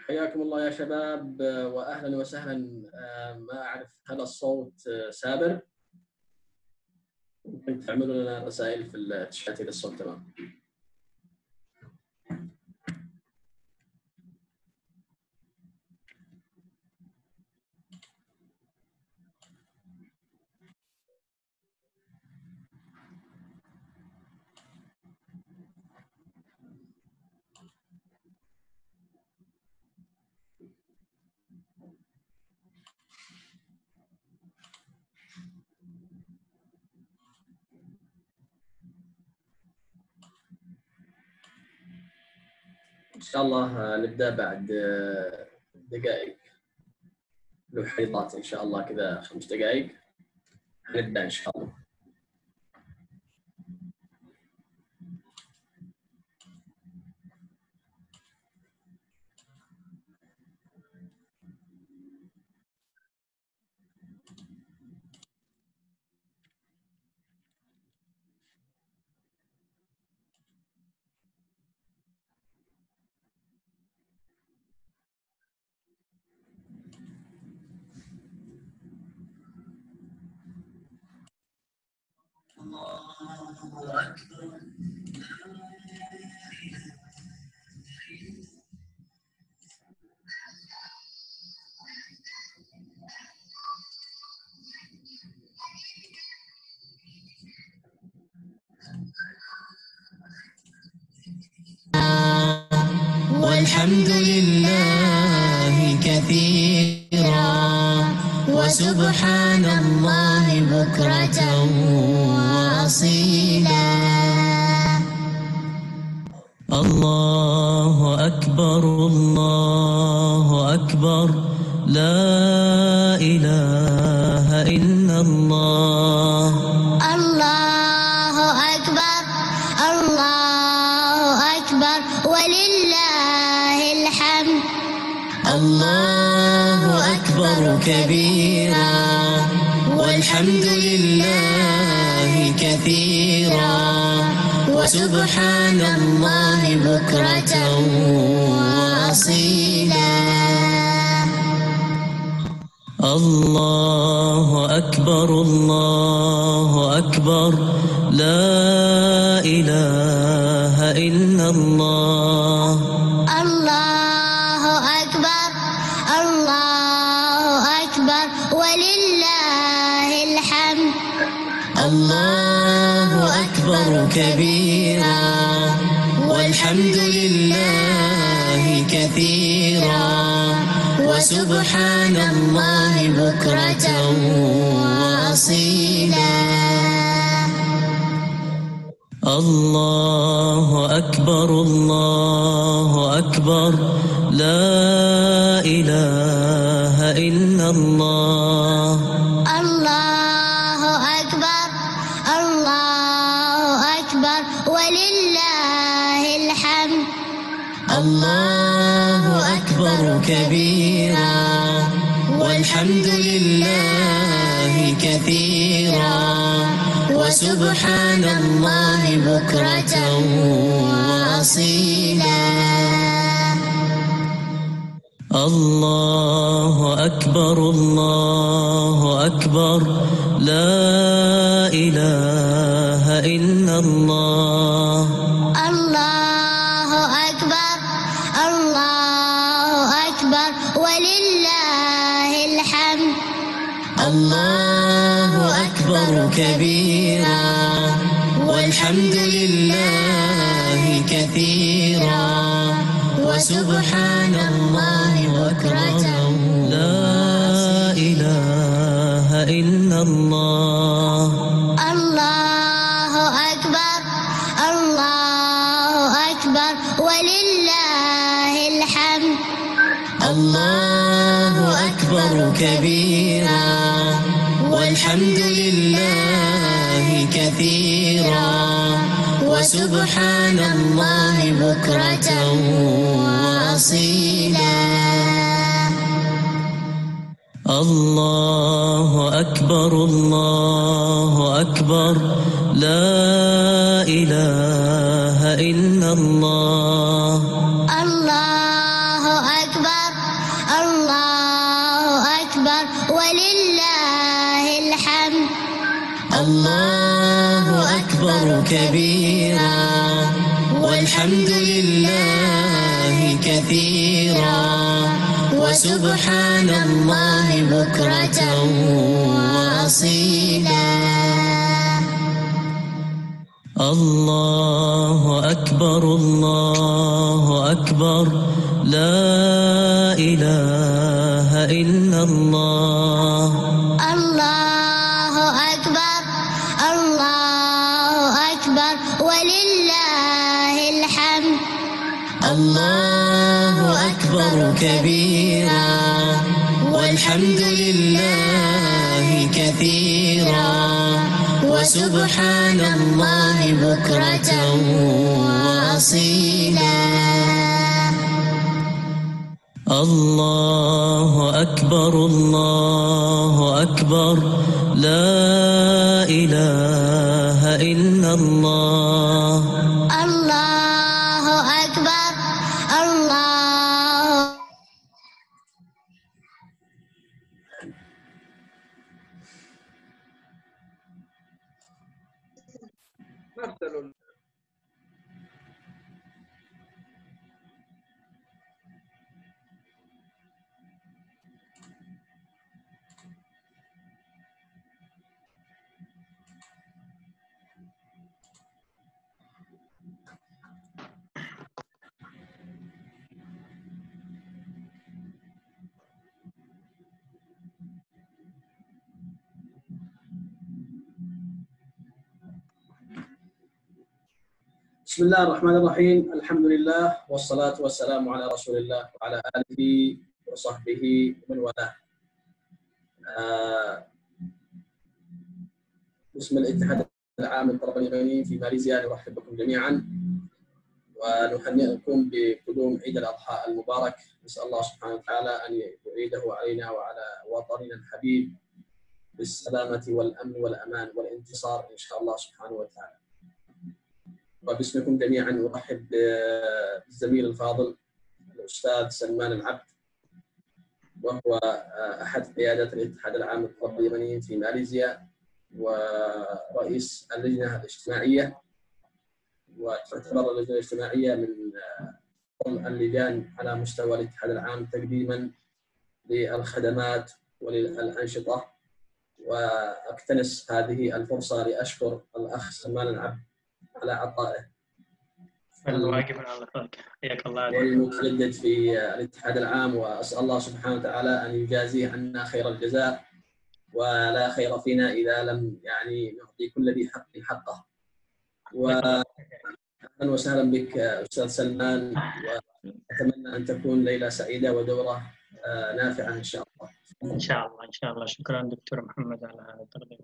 حياكم الله يا شباب، وأهلا وسهلا. ما أعرف هل الصوت سابر؟ ممكن تعملوا لنا رسائل في الشات إذا الصوت تمام. إن شاء الله نبدأ بعد دقائق، لو حيطات إن شاء الله كذا 5 دقائق نبدأ إن شاء الله. والحمد لله كثيرا وسبحان الله بكرة وأصيلا. الله أكبر الله أكبر لا إله إلا الله. الله أكبر الله أكبر ولله الحمد. الله أكبر كبيرا والحمد لله كثيرا وسبحان الله بكرة وأصيلا. الله أكبر الله أكبر لا إله إلا الله. الله أكبر الله أكبر ولله الحمد. الله أكبر كبيرا والحمد لله كثيرا وسبحان الله بكرة وأصيلا. الله أكبر الله أكبر لا إله إلا الله. الله أكبر الله أكبر ولله الحمد. الله أكبر كبيرا والحمد لله كثيرا وسبحان الله بكرة وأصيلا. الله أكبر الله أكبر لا إله إلا الله. الله أكبر الله أكبر ولله الحمد. الله أكبر كبيرا والحمد لله كثيرا وسبحان الله بكرة لا إله إلا الله. الله أكبر الله أكبر ولله الحمد. الله أكبر كبيرا والحمد لله كثيرا وسبحان الله بكرة وأصيلا. الله أكبر الله أكبر لا إله إلا الله. الله أكبر الله أكبر ولله الحمد. الله أكبر كبيرا والحمد لله كثيرا وسبحان الله بكرة وأصيلا. الله أكبر الله أكبر لا إله إلا الله. الله أكبر الله أكبر ولله الحمد. الله أكبر كبيرا والحمد لله كثيرا وسبحان الله بكرة وأصيلا. الله أكبر الله أكبر لا إله إلا الله. الله أكبر الله. بسم الله الرحمن الرحيم. الحمد لله والصلاة والسلام على رسول الله وعلى آله وصحبه ومن والاه. باسم الاتحاد العام للطلبة اليابانيين في ماليزيا نرحب بكم جميعا ونهنئكم بقدوم عيد الأضحى المبارك. نسأل الله سبحانه وتعالى أن يعيده علينا وعلى وطننا الحبيب بالسلامة والأمن والأمان والانتصار إن شاء الله سبحانه وتعالى. وباسمكم جميعا أرحب بالزميل الفاضل الأستاذ سلمان العبد، وهو أحد قيادات الاتحاد العام للطلبة اليابانيين في ماليزيا ورئيس اللجنة الاجتماعية، وتعتبر اللجنة الاجتماعية من اللجان على مستوى الاتحاد العام تقديما للخدمات وللأنشطة. وأقتنص هذه الفرصة لأشكر الأخ سلمان العبد على عطائه الواجب على الله. حياك الله والمتجدد في الاتحاد العام، وأسأل الله سبحانه وتعالى أن يجازيه عنا خير الجزاء، ولا خير فينا إذا لم نعطي كل ذي حق حقه. وأهلا وسهلا بك أستاذ سلمان، وأتمنى أن تكون ليلة سعيدة ودورة نافعة إن شاء الله. إن شاء الله إن شاء الله. شكرا دكتور محمد على هذا التقديم.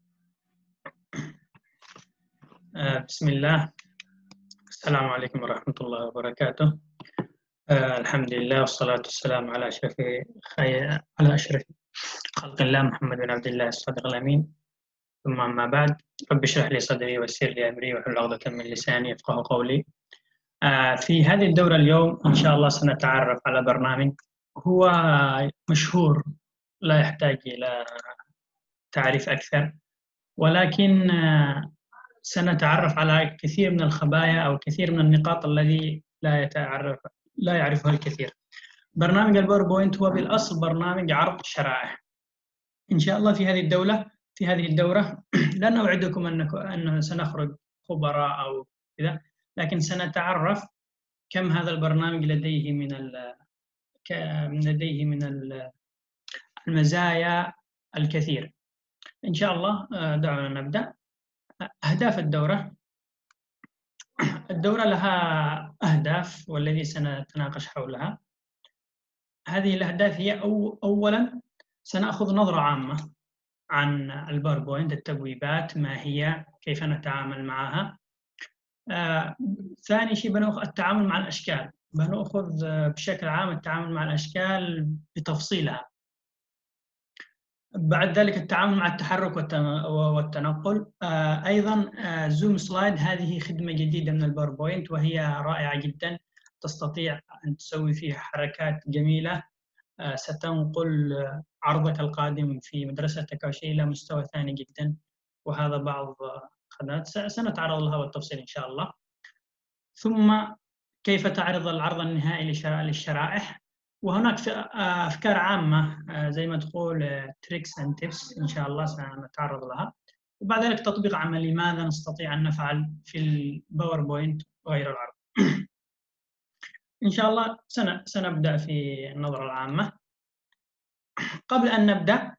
بسم الله. السلام عليكم ورحمة الله وبركاته. الحمد لله والصلاة والسلام على أشرف خلق الله محمد بن عبد الله الصادق الأمين. ثم أما بعد، رب اشرح لي صدري ويسر لي أمري واحلل عقدة من لساني يفقهوا قولي. في هذه الدورة اليوم إن شاء الله سنتعرف على برنامج هو مشهور لا يحتاج إلى تعريف أكثر، ولكن سنتعرف على كثير من الخبايا أو كثير من النقاط التي لا يعرفها الكثير. برنامج الباوربوينت هو بالأصل برنامج عرض شرائح. إن شاء الله في هذه الدورة لا نوعدكم أن سنخرج خبراء أو كذا، لكن سنتعرف كم هذا البرنامج لديه من المزايا الكثير. إن شاء الله دعونا نبدأ. أهداف الدورة لها أهداف والذي سنتناقش حولها. هذه الأهداف هي أولاً سنأخذ نظرة عامة عن الباوربوينت، التبويبات ما هي، كيف نتعامل معها. ثاني شيء بنأخذ التعامل مع الأشكال، بنأخذ بشكل عام التعامل مع الأشكال بتفصيلها. بعد ذلك التعامل مع التحرك والتنقل. أيضاً زوم سلايد، هذه خدمة جديدة من الباوربوينت وهي رائعة جداً، تستطيع أن تسوي فيها حركات جميلة ستنقل عرضك القادم في مدرستك أو شيء إلى مستوى ثاني جدا، وهذا بعض خدمات سنتعرض لها بالتفصيل إن شاء الله. ثم كيف تعرض العرض النهائي للشرائح، وهناك أفكار عامة زي ما تقول تريكس اند تيبس إن شاء الله سنتعرض لها، وبعد ذلك تطبيق عملي ماذا نستطيع أن نفعل في الباوربوينت وغير العرض. إن شاء الله سنبدأ في النظرة العامة. قبل أن نبدأ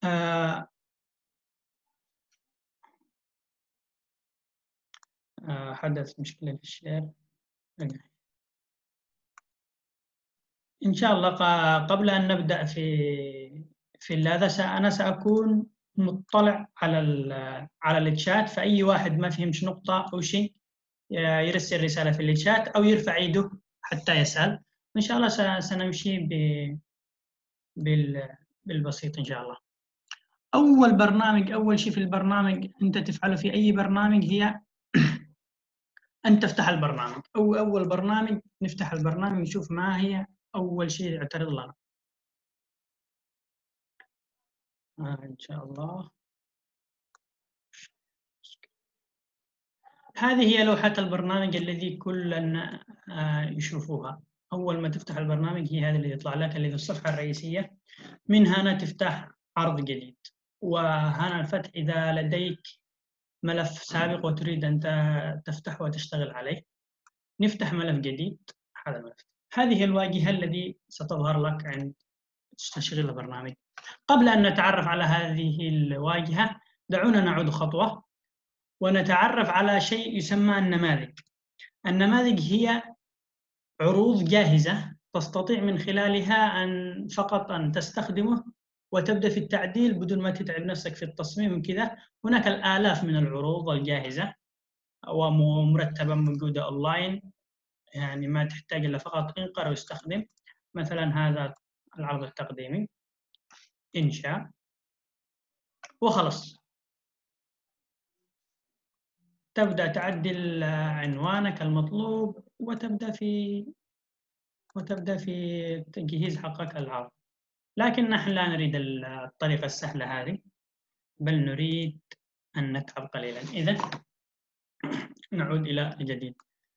حدث مشكلة في الشير. إن شاء الله قبل أن نبدأ في هذا أنا سأكون مطلع على الشات، فأي واحد ما فهمش نقطة أو شيء يرسل رسالة في الشات أو يرفع يده حتى يسأل. إن شاء الله سنمشي بالبسيط إن شاء الله. أول شيء في البرنامج أنت تفعله في أي برنامج هي أن تفتح البرنامج. أول برنامج نفتح البرنامج نشوف ما هي أول شيء يعترض لنا. إن شاء الله هذه هي لوحة البرنامج الذي كلنا يشوفوها. أول ما تفتح البرنامج هي هذه اللي يطلع لك، اللي في الصفحة الرئيسية. من هنا تفتح عرض جديد، وهنا الفتح إذا لديك ملف سابق وتريد أن تفتحه وتشتغل عليه. نفتح ملف جديد. هذا الملف، هذه الواجهة التي ستظهر لك عند تشغيل البرنامج. قبل أن نتعرف على هذه الواجهة دعونا نعود خطوة ونتعرف على شيء يسمى النماذج. النماذج هي عروض جاهزة تستطيع من خلالها فقط أن تستخدمه وتبدأ في التعديل بدون ما تتعب نفسك في التصميم وكذا. هناك الآلاف من العروض الجاهزة ومرتبة موجودة أونلاين، يعني ما تحتاج إلا فقط انقر واستخدم. مثلا هذا العرض التقديمي، إنشاء، وخلص. تبدأ تعدل عنوانك المطلوب وتبدأ في تجهيز حقك العرض. لكن نحن لا نريد الطريقة السهلة هذه، بل نريد أن نتعب قليلا. إذن نعود إلى الجديد.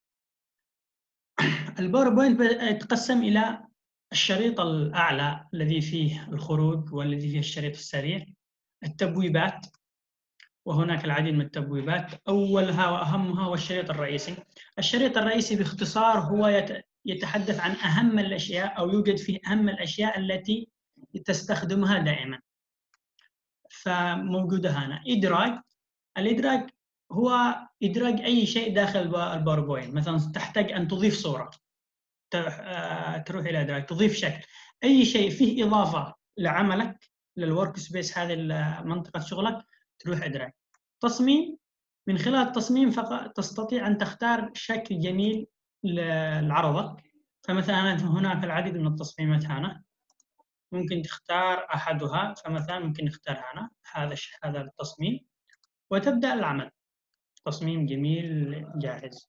الباوربوينت يتقسم إلى الشريط الأعلى الذي فيه الخروج والذي فيه الشريط السريع، التبويبات، وهناك العديد من التبويبات. أولها وأهمها هو الشريط الرئيسي. الشريط الرئيسي باختصار هو يتحدث عن أهم الأشياء، أو يوجد فيه أهم الأشياء التي تستخدمها دائما. فموجودة هنا إدراج. الإدراج هو إدراج أي شيء داخل الباوربوينت. مثلا تحتاج أن تضيف صورة، تروح إلى إدراج، تضيف شكل، أي شيء فيه إضافة لعملك، للورك سبيس، هذه منطقة شغلك، تروح إدراج. تصميم، من خلال التصميم فقط تستطيع أن تختار شكل جميل لعرضك. فمثلا هناك العديد من التصميمات هنا، ممكن تختار أحدها. فمثلا ممكن نختار هنا هذا التصميم وتبدأ العمل. تصميم جميل جاهز.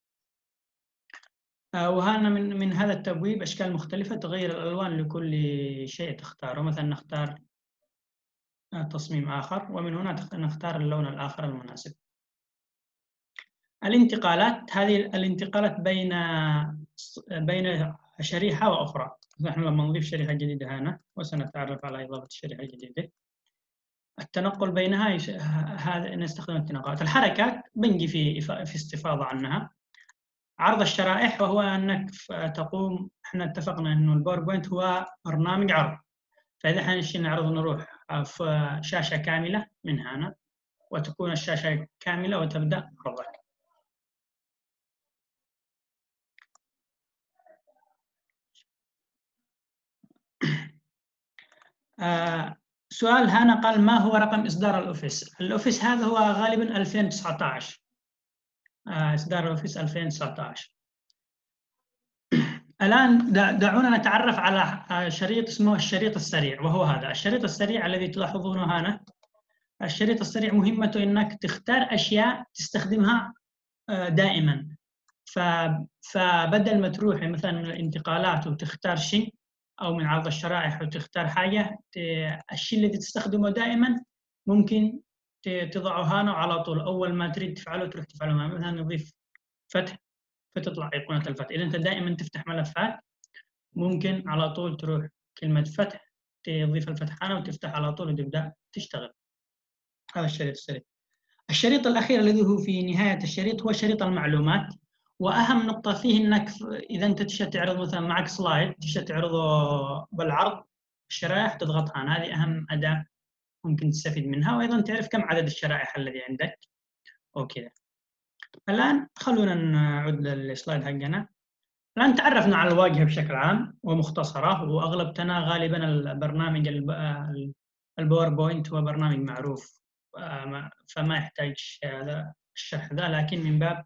وهنا من هذا التبويب أشكال مختلفة، تغير الألوان لكل شيء تختاره. مثلا نختار تصميم آخر، ومن هنا نختار اللون الآخر المناسب. الانتقالات، هذه الانتقالات بين شريحة وأخرى. نحن لما نضيف شريحة جديدة هنا، وسنتعرف على إضافة الشريحة الجديدة. التنقل بينها هذا نستخدم التنقلات. الحركات بنجي في استفاضة عنها. عرض الشرائح، وهو أنك تقوم، احنا اتفقنا أنه الباوربوينت هو برنامج عرض، فإذا حنشي نعرض نروح في شاشة كاملة من هنا، وتكون الشاشة كاملة وتبدأ عرضك. سؤال هنا قال ما هو رقم إصدار الأوفيس؟ الأوفيس هذا هو غالبا 2019، إصدار الأوفيس 2019. الآن دعونا نتعرف على شريط اسمه الشريط السريع، وهو هذا الشريط السريع الذي تلاحظونه هنا. الشريط السريع مهمته أنك تختار أشياء تستخدمها دائما. فبدل ما تروح مثلا من الانتقالات وتختار شيء أو من عرض الشرائح وتختار حاجة، الشيء الذي تستخدمه دائما ممكن تضعه هنا على طول، أول ما تريد تفعله تروح تفعله. مثلا نضيف فتح فتطلع أيقونة الفتح. إذا أنت دائما تفتح ملفات ممكن على طول تروح كلمة فتح تضيف الفتح هنا وتفتح على طول وتبدأ تشتغل. هذا الشريط السريع. الشريط الأخير الذي هو في نهاية الشريط هو شريط المعلومات، وأهم نقطة فيه إنك إذا أنت تشتي تعرض مثلا معك سلايد تشتي تعرضه بالعرض الشرائح تضغط هنا، هذه أهم أداة ممكن تستفيد منها، وأيضا تعرف كم عدد الشرائح الذي عندك وكذا. الآن خلونا نعود للسلايد حقنا. الآن تعرفنا على الواجهة بشكل عام ومختصرة، وأغلبتنا غالبا البرنامج الباوربوينت هو برنامج معروف فما يحتاج الشرح ذا، لكن من باب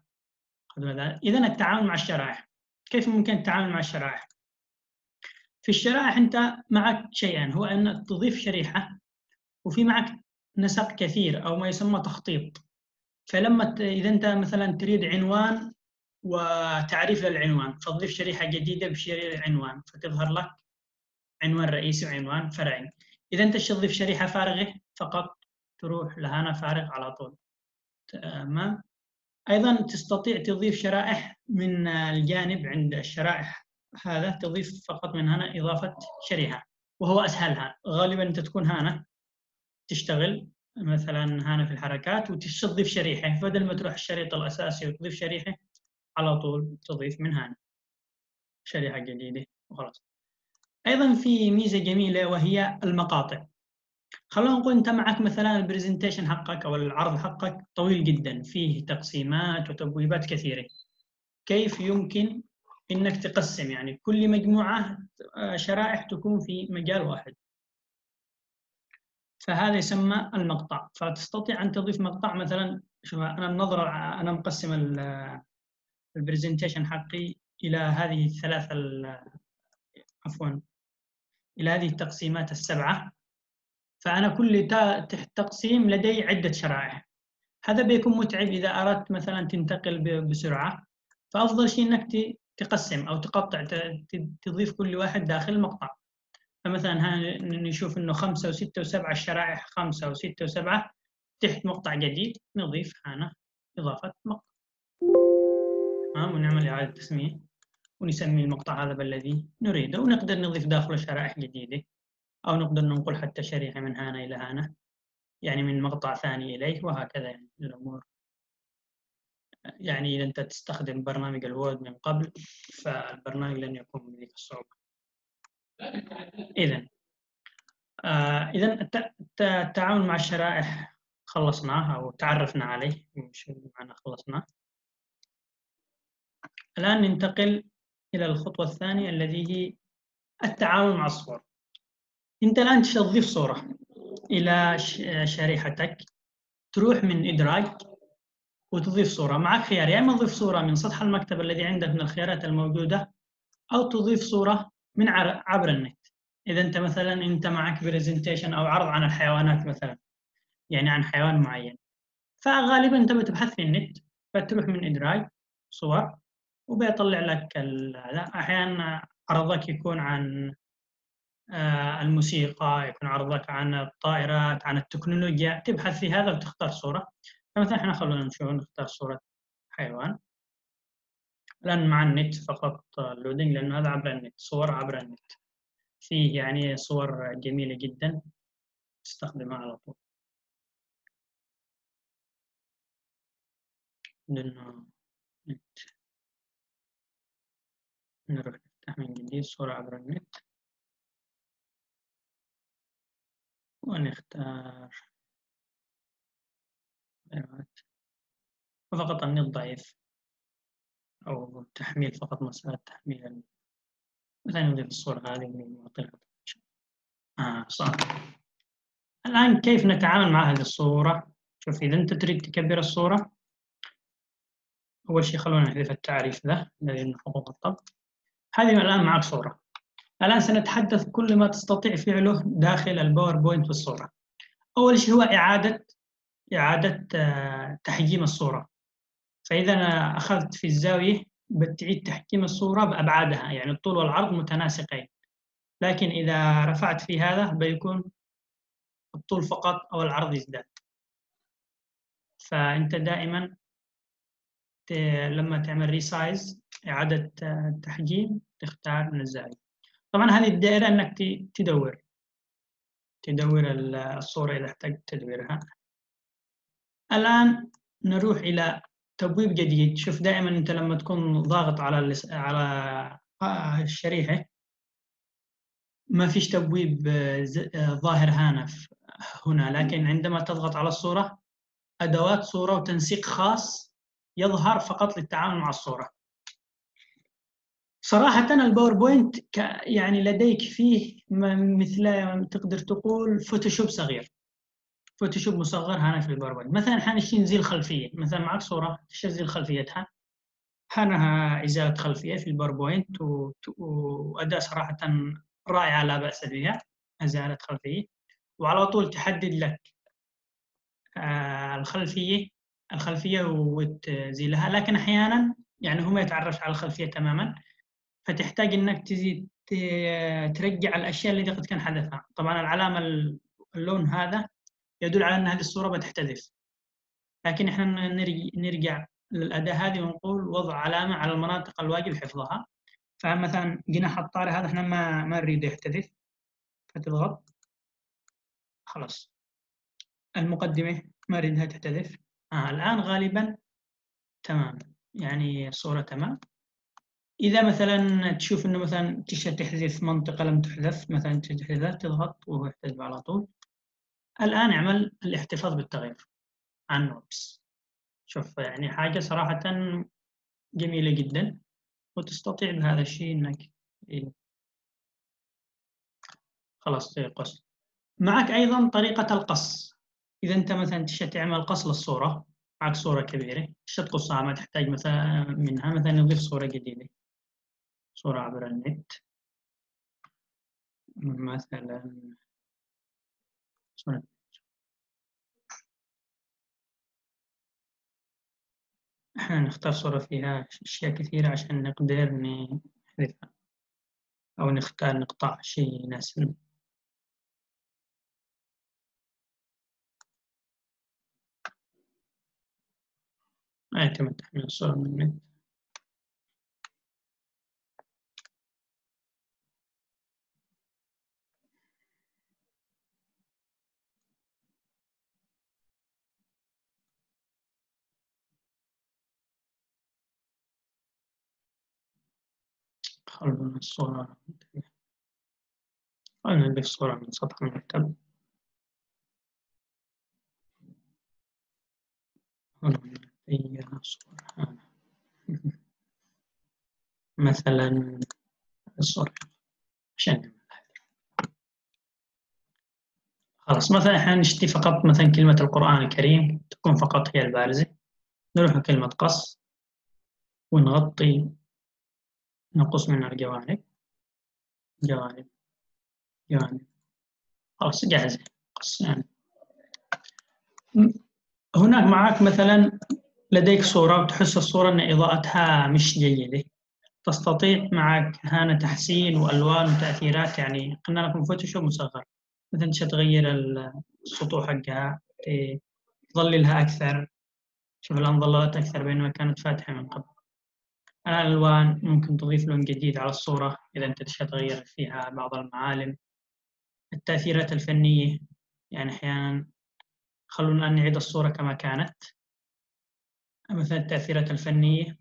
إذن التعامل مع الشرائح. كيف ممكن التعامل مع الشرائح؟ في الشرائح أنت معك شيئان، هو أن تضيف شريحة وفي معك نسق كثير أو ما يسمى تخطيط. فلما إذا أنت مثلا تريد عنوان وتعريف للعنوان فتضيف شريحة جديدة بشريحة عنوان فتظهر لك عنوان رئيسي وعنوان فرعي. إذا أنت تضيف شريحة فارغة فقط تروح لهنا فارغ على طول. تمام. أيضا تستطيع تضيف شرائح من الجانب عند الشرائح، هذا تضيف فقط من هنا إضافة شريحة وهو أسهلها. غالبا أنت تكون هنا تشتغل مثلا هنا في الحركات وتضيف شريحة، بدل ما تروح الشريط الأساسي وتضيف شريحة على طول تضيف من هنا شريحة جديدة وخلاص. أيضا في ميزة جميلة وهي المقاطع. خلونا نقول أنت معك مثلا البرزنتيشن حقك أو العرض حقك طويل جدا فيه تقسيمات وتبويبات كثيرة. كيف يمكن إنك تقسم يعني كل مجموعة شرائح تكون في مجال واحد؟ فهذا يسمى المقطع. فتستطيع أن تضيف مقطع مثلا. شوف أنا مقسم البرزنتيشن حقي إلى هذه إلى هذه التقسيمات السبعة. فأنا كل تحت تقسيم لدي عدة شرائح. هذا بيكون متعب إذا أردت مثلا تنتقل بسرعة. فأفضل شيء إنك تقسم أو تقطع، تضيف كل واحد داخل مقطع. فمثلا نشوف إنه 5 و6 و7 الشرائح 5 و6 و7 تحت مقطع جديد نضيف هنا إضافة مقطع. ونعمل إعادة تسمية ونسمي المقطع هذا بالذي نريده، ونقدر نضيف داخله شرائح جديدة أو نقدر ننقل حتى شريحة من هنا إلى هنا، يعني من مقطع ثاني إليه وهكذا. يعني الأمور يعني إذا أنت تستخدم برنامج الوورد من قبل فالبرنامج لن يكون بذيك الصعوبة. إذن التعامل مع الشرائح خلصناه أو تعرفنا عليه، مش معنى خلصناه. الآن ننتقل إلى الخطوة الثانية التي هي التعامل مع الصور. أنت الآن تضيف صورة إلى شريحتك، تروح من إدراج وتضيف صورة. معك خيار يا إما تضيف صورة من سطح المكتب الذي عندك من الخيارات الموجودة، أو تضيف صورة من عبر النت. إذا أنت مثلا معك بريزنتيشن أو عرض عن الحيوانات مثلا، يعني عن حيوان معين، فغالبا أنت بتبحث في النت فتروح من إدراج صور وبيطلع لك هذا. أحيانا عرضك يكون عن الموسيقى، يكون عرضك عن الطائرات، عن التكنولوجيا، تبحث في هذا وتختار صورة. فمثلا احنا خلونا نشوف نختار صورة حيوان. الآن مع النت فقط لودينج لأنه هذا عبر النت، صور عبر النت. فيه يعني صور جميلة جدا تستخدمها على طول. نروح نفتح من جديد صورة عبر النت ونختار وفقط النت ضعيف أو تحميل، فقط مسألة تحميل. مثلا نضيف الصورة هذه ونعطيها صح. الآن كيف نتعامل مع هذه الصورة؟ شوف، إذا أنت تريد تكبر الصورة، أول شيء خلونا نحذف التعريف ذا الذي من حقوق الطبع. هذه الآن معك صورة. الآن سنتحدث كل ما تستطيع فعله داخل الباوربوينت والصورة. أول شيء هو إعادة تحجيم الصورة. فإذا أنا أخذت في الزاوية بتعيد تحجيم الصورة بأبعادها، يعني الطول والعرض متناسقين. لكن إذا رفعت في هذا بيكون الطول فقط أو العرض يزداد. فأنت دائما لما تعمل ريسايز إعادة تحجيم تختار من الزاوية. طبعا هذه الدائرة أنك تدور الصورة إذا احتجت تدويرها. الآن نروح إلى تبويب جديد. شوف دائما أنت لما تكون ضاغط على الشريحة ما فيش تبويب ظاهر هنا، لكن عندما تضغط على الصورة أدوات صورة وتنسيق خاص يظهر فقط للتعامل مع الصورة. صراحة الباوربوينت يعني لديك فيه مثل تقدر تقول فوتوشوب صغير، فوتوشوب مصغر هنا في الباوربوينت. مثلا حنشتي نزيل خلفية، مثلا معك صورة تشزيل خلفيتها، هنا إزالة خلفية في الباوربوينت وأداة صراحة رائعة لا بأس بها، إزالة خلفية، وعلى طول تحدد لك الخلفية وتزيلها. لكن أحيانا يعني هو ما يتعرفش على الخلفية تماما، فتحتاج إنك تزيد ترجع الأشياء التي قد كان حدثها. طبعا العلامة اللون هذا يدل على أن هذه الصورة بتحتذف، لكن إحنا نرجع للأداة هذه ونقول وضع علامة على المناطق الواجب حفظها. فمثلا جناح الطارئ هذا إحنا ما نريد يحتذف، فتضغط خلاص. المقدمة ما نريدها تحتذف. الآن غالبا تمام، يعني الصورة تمام. إذا مثلا تشوف إنه مثلا تحذف منطقة لم تحذف، مثلا تحذفها تضغط وهو يحتذف على طول. الآن اعمل الاحتفاظ بالتغيير عن نوتس. شوف يعني حاجة صراحة جميلة جدا، وتستطيع بهذا الشيء إنك خلاص تقص. معك أيضا طريقة القص. إذا أنت مثلا تشتي تعمل قص للصورة، معك صورة كبيرة تشتي تقصها، ما تحتاج مثلا منها مثلا نضيف صورة جديدة، صورة عبر النت مثلا صورة. احنا نختار صورة فيها أشياء كثيرة عشان نقدر نحذفها، أو نختار نقطع شيء يناسبنا. يتم تحميل الصورة من النت. خلونا الصورة، خلونا نضيف صورة من سطح المكتب. خلونا صورة مثلا الصورة عشان خلاص. مثلا احنا نشتي فقط مثلا كلمة القرآن الكريم تكون فقط هي البارزة، نروح لكلمة قص ونغطي، نقص من الجوانب، جوانب خلاص جاهزة قص. يعني هناك معك مثلا لديك صورة وتحس الصورة أن إضاءتها مش جيدة، تستطيع معك هنا تحسين وألوان وتأثيرات. يعني قلنا لكم فوتوشوب مصغر، مثلا تغير السطوح حقها، تظللها أكثر. شوف الآن ظللت أكثر بينما كانت فاتحة من قبل. الألوان ممكن تضيف لون جديد على الصورة إذا أنت تغير فيها بعض المعالم. التأثيرات الفنية، يعني أحيانا خلونا نعيد الصورة كما كانت. مثلا التأثيرات الفنية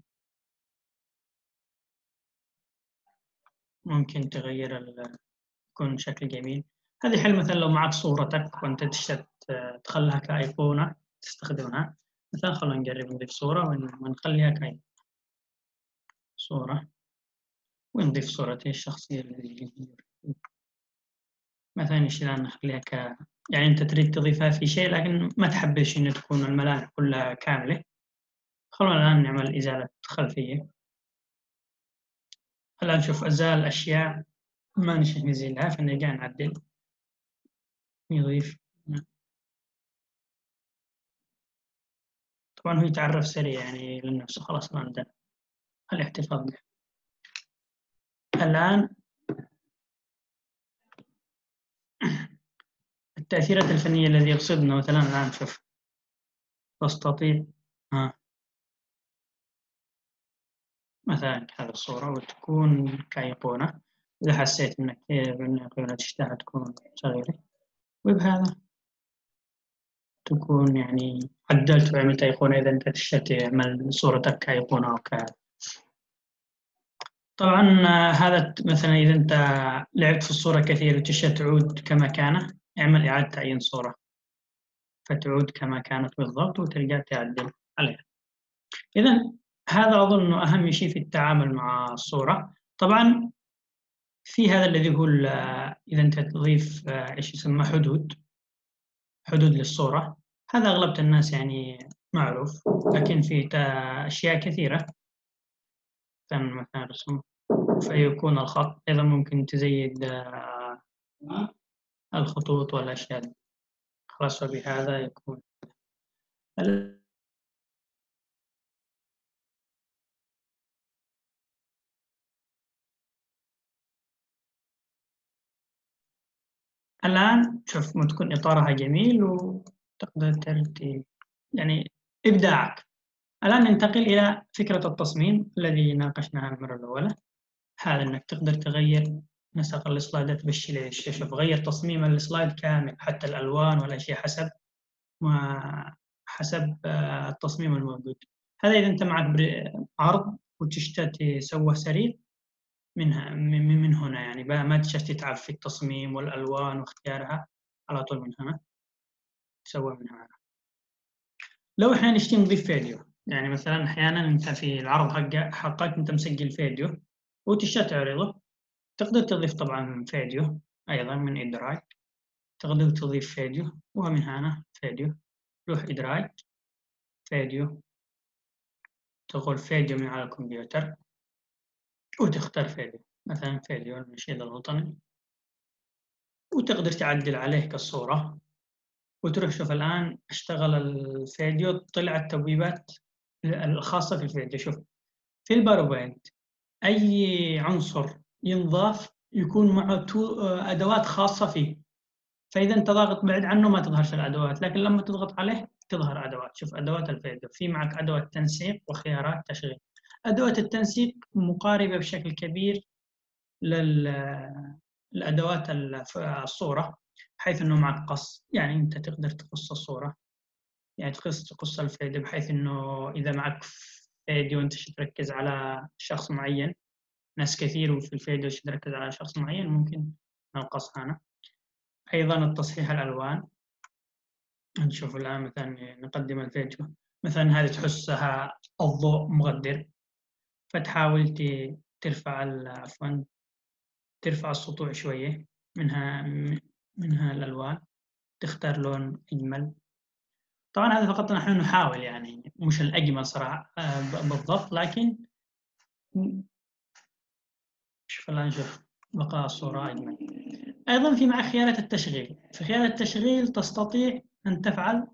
ممكن تغير يكون شكل جميل. هذه حل مثلا لو معك صورتك وأنت تخليها كأيقونة تستخدمها. مثلا خلونا نجرب نضيف صورة ونخليها كأيقونة صورة، ونضيف صورتي الشخصية مثلا الشيء نخليها يعني أنت تريد تضيفها في شيء لكن ما تحبش إنه تكون الملامح كلها كاملة. خلونا الآن نعمل إزالة خلفية. الآن نشوف أزال أشياء ما نشوف نزيلها، فنرجع نعدل نضيف. طبعا هو يتعرف سريع يعني للنفس. خلاص ما عندنا الاحتفاظ به. الآن التأثيرات الفنية الذي يقصدنا مثلا الآن شوف تستطيع مثلا هذه الصورة وتكون كأيقونة، إذا حسيت إنك الأيقونة تشتهى تكون صغيرة، وبهذا تكون يعني عدلت وعملت أيقونة إذا أنت تشتهي تعمل صورتك كأيقونة أو كهذا. طبعا هذا مثلا إذا أنت لعبت في الصورة كثير وتشتهي تعود كما كان، اعمل إعادة تعيين صورة فتعود كما كانت بالضبط وترجع تعدل عليها. إذا هذا أظن أهم شيء في التعامل مع الصورة. طبعا في هذا الذي هو إذا أنت تضيف إيش يسمى حدود للصورة، هذا أغلب الناس يعني معروف، لكن في أشياء كثيرة مثلا رسم فيكون الخط، أيضا ممكن تزيد الخطوط والأشياء دي. خلاص وبهذا يكون الآن شوف تكون إطارها جميل وتقدر ترتيب يعني إبداعك. الآن ننتقل إلى فكرة التصميم الذي ناقشناها المرة الأولى. هذا إنك تقدر تغير نسق السلايدات بالشيء شوف غير تصميم السلايد كامل حتى الألوان والأشياء حسب التصميم الموجود. هذا إذا أنت معك عرض وتشتهي تسويه سريع من هنا، يعني ما تشتهي تتعب في التصميم والألوان واختيارها، على طول من هنا تسوي من هنا. لو إحنا نشتي نضيف فيديو، يعني مثلا أحيانا أنت في العرض حقك أنت مسجل فيديو وتشتهي تعرضه، تقدر تضيف طبعا فيديو أيضا من إدراج، تقدر تضيف فيديو ومن هنا فيديو، روح إدراج فيديو، تقول فيديو من على الكمبيوتر وتختار فيديو، مثلا فيديو النشيد الوطني، وتقدر تعدل عليه كالصورة وتروح شوف الآن اشتغل الفيديو، طلع التبويبات الخاصة في الفيديو. شوف في الباوربوينت أي عنصر ينضاف يكون معه أدوات خاصة فيه، فإذا أنت ضاغط بعيد عنه ما تظهرش الأدوات، لكن لما تضغط عليه تظهر أدوات. شوف أدوات الفيديو، في معك أدوات تنسيق وخيارات تشغيل. أدوات التنسيق مقاربة بشكل كبير للأدوات الصورة، حيث أنه معك قص، يعني أنت تقدر تقص الصورة، يعني تقص الفيديو، بحيث أنه إذا معك فيديو أنت تركز على شخص معين، ناس كثير وفي الفيديو تركز على شخص معين، ممكن نقص هنا. أيضا التصحيح الألوان، نشوف الآن مثلا نقدم الفيديو مثلا هذه تحسها الضوء مغدر، فتحاول ترفع السطوع شوية، منها الألوان، تختار لون أجمل. طبعا هذا فقط نحن نحاول، يعني مش الأجمل صراحة بالضبط، لكن شوف الآن شوف بقى الصورة أجمل. أيضا في مع خيارات التشغيل، في خيارات التشغيل تستطيع أن تفعل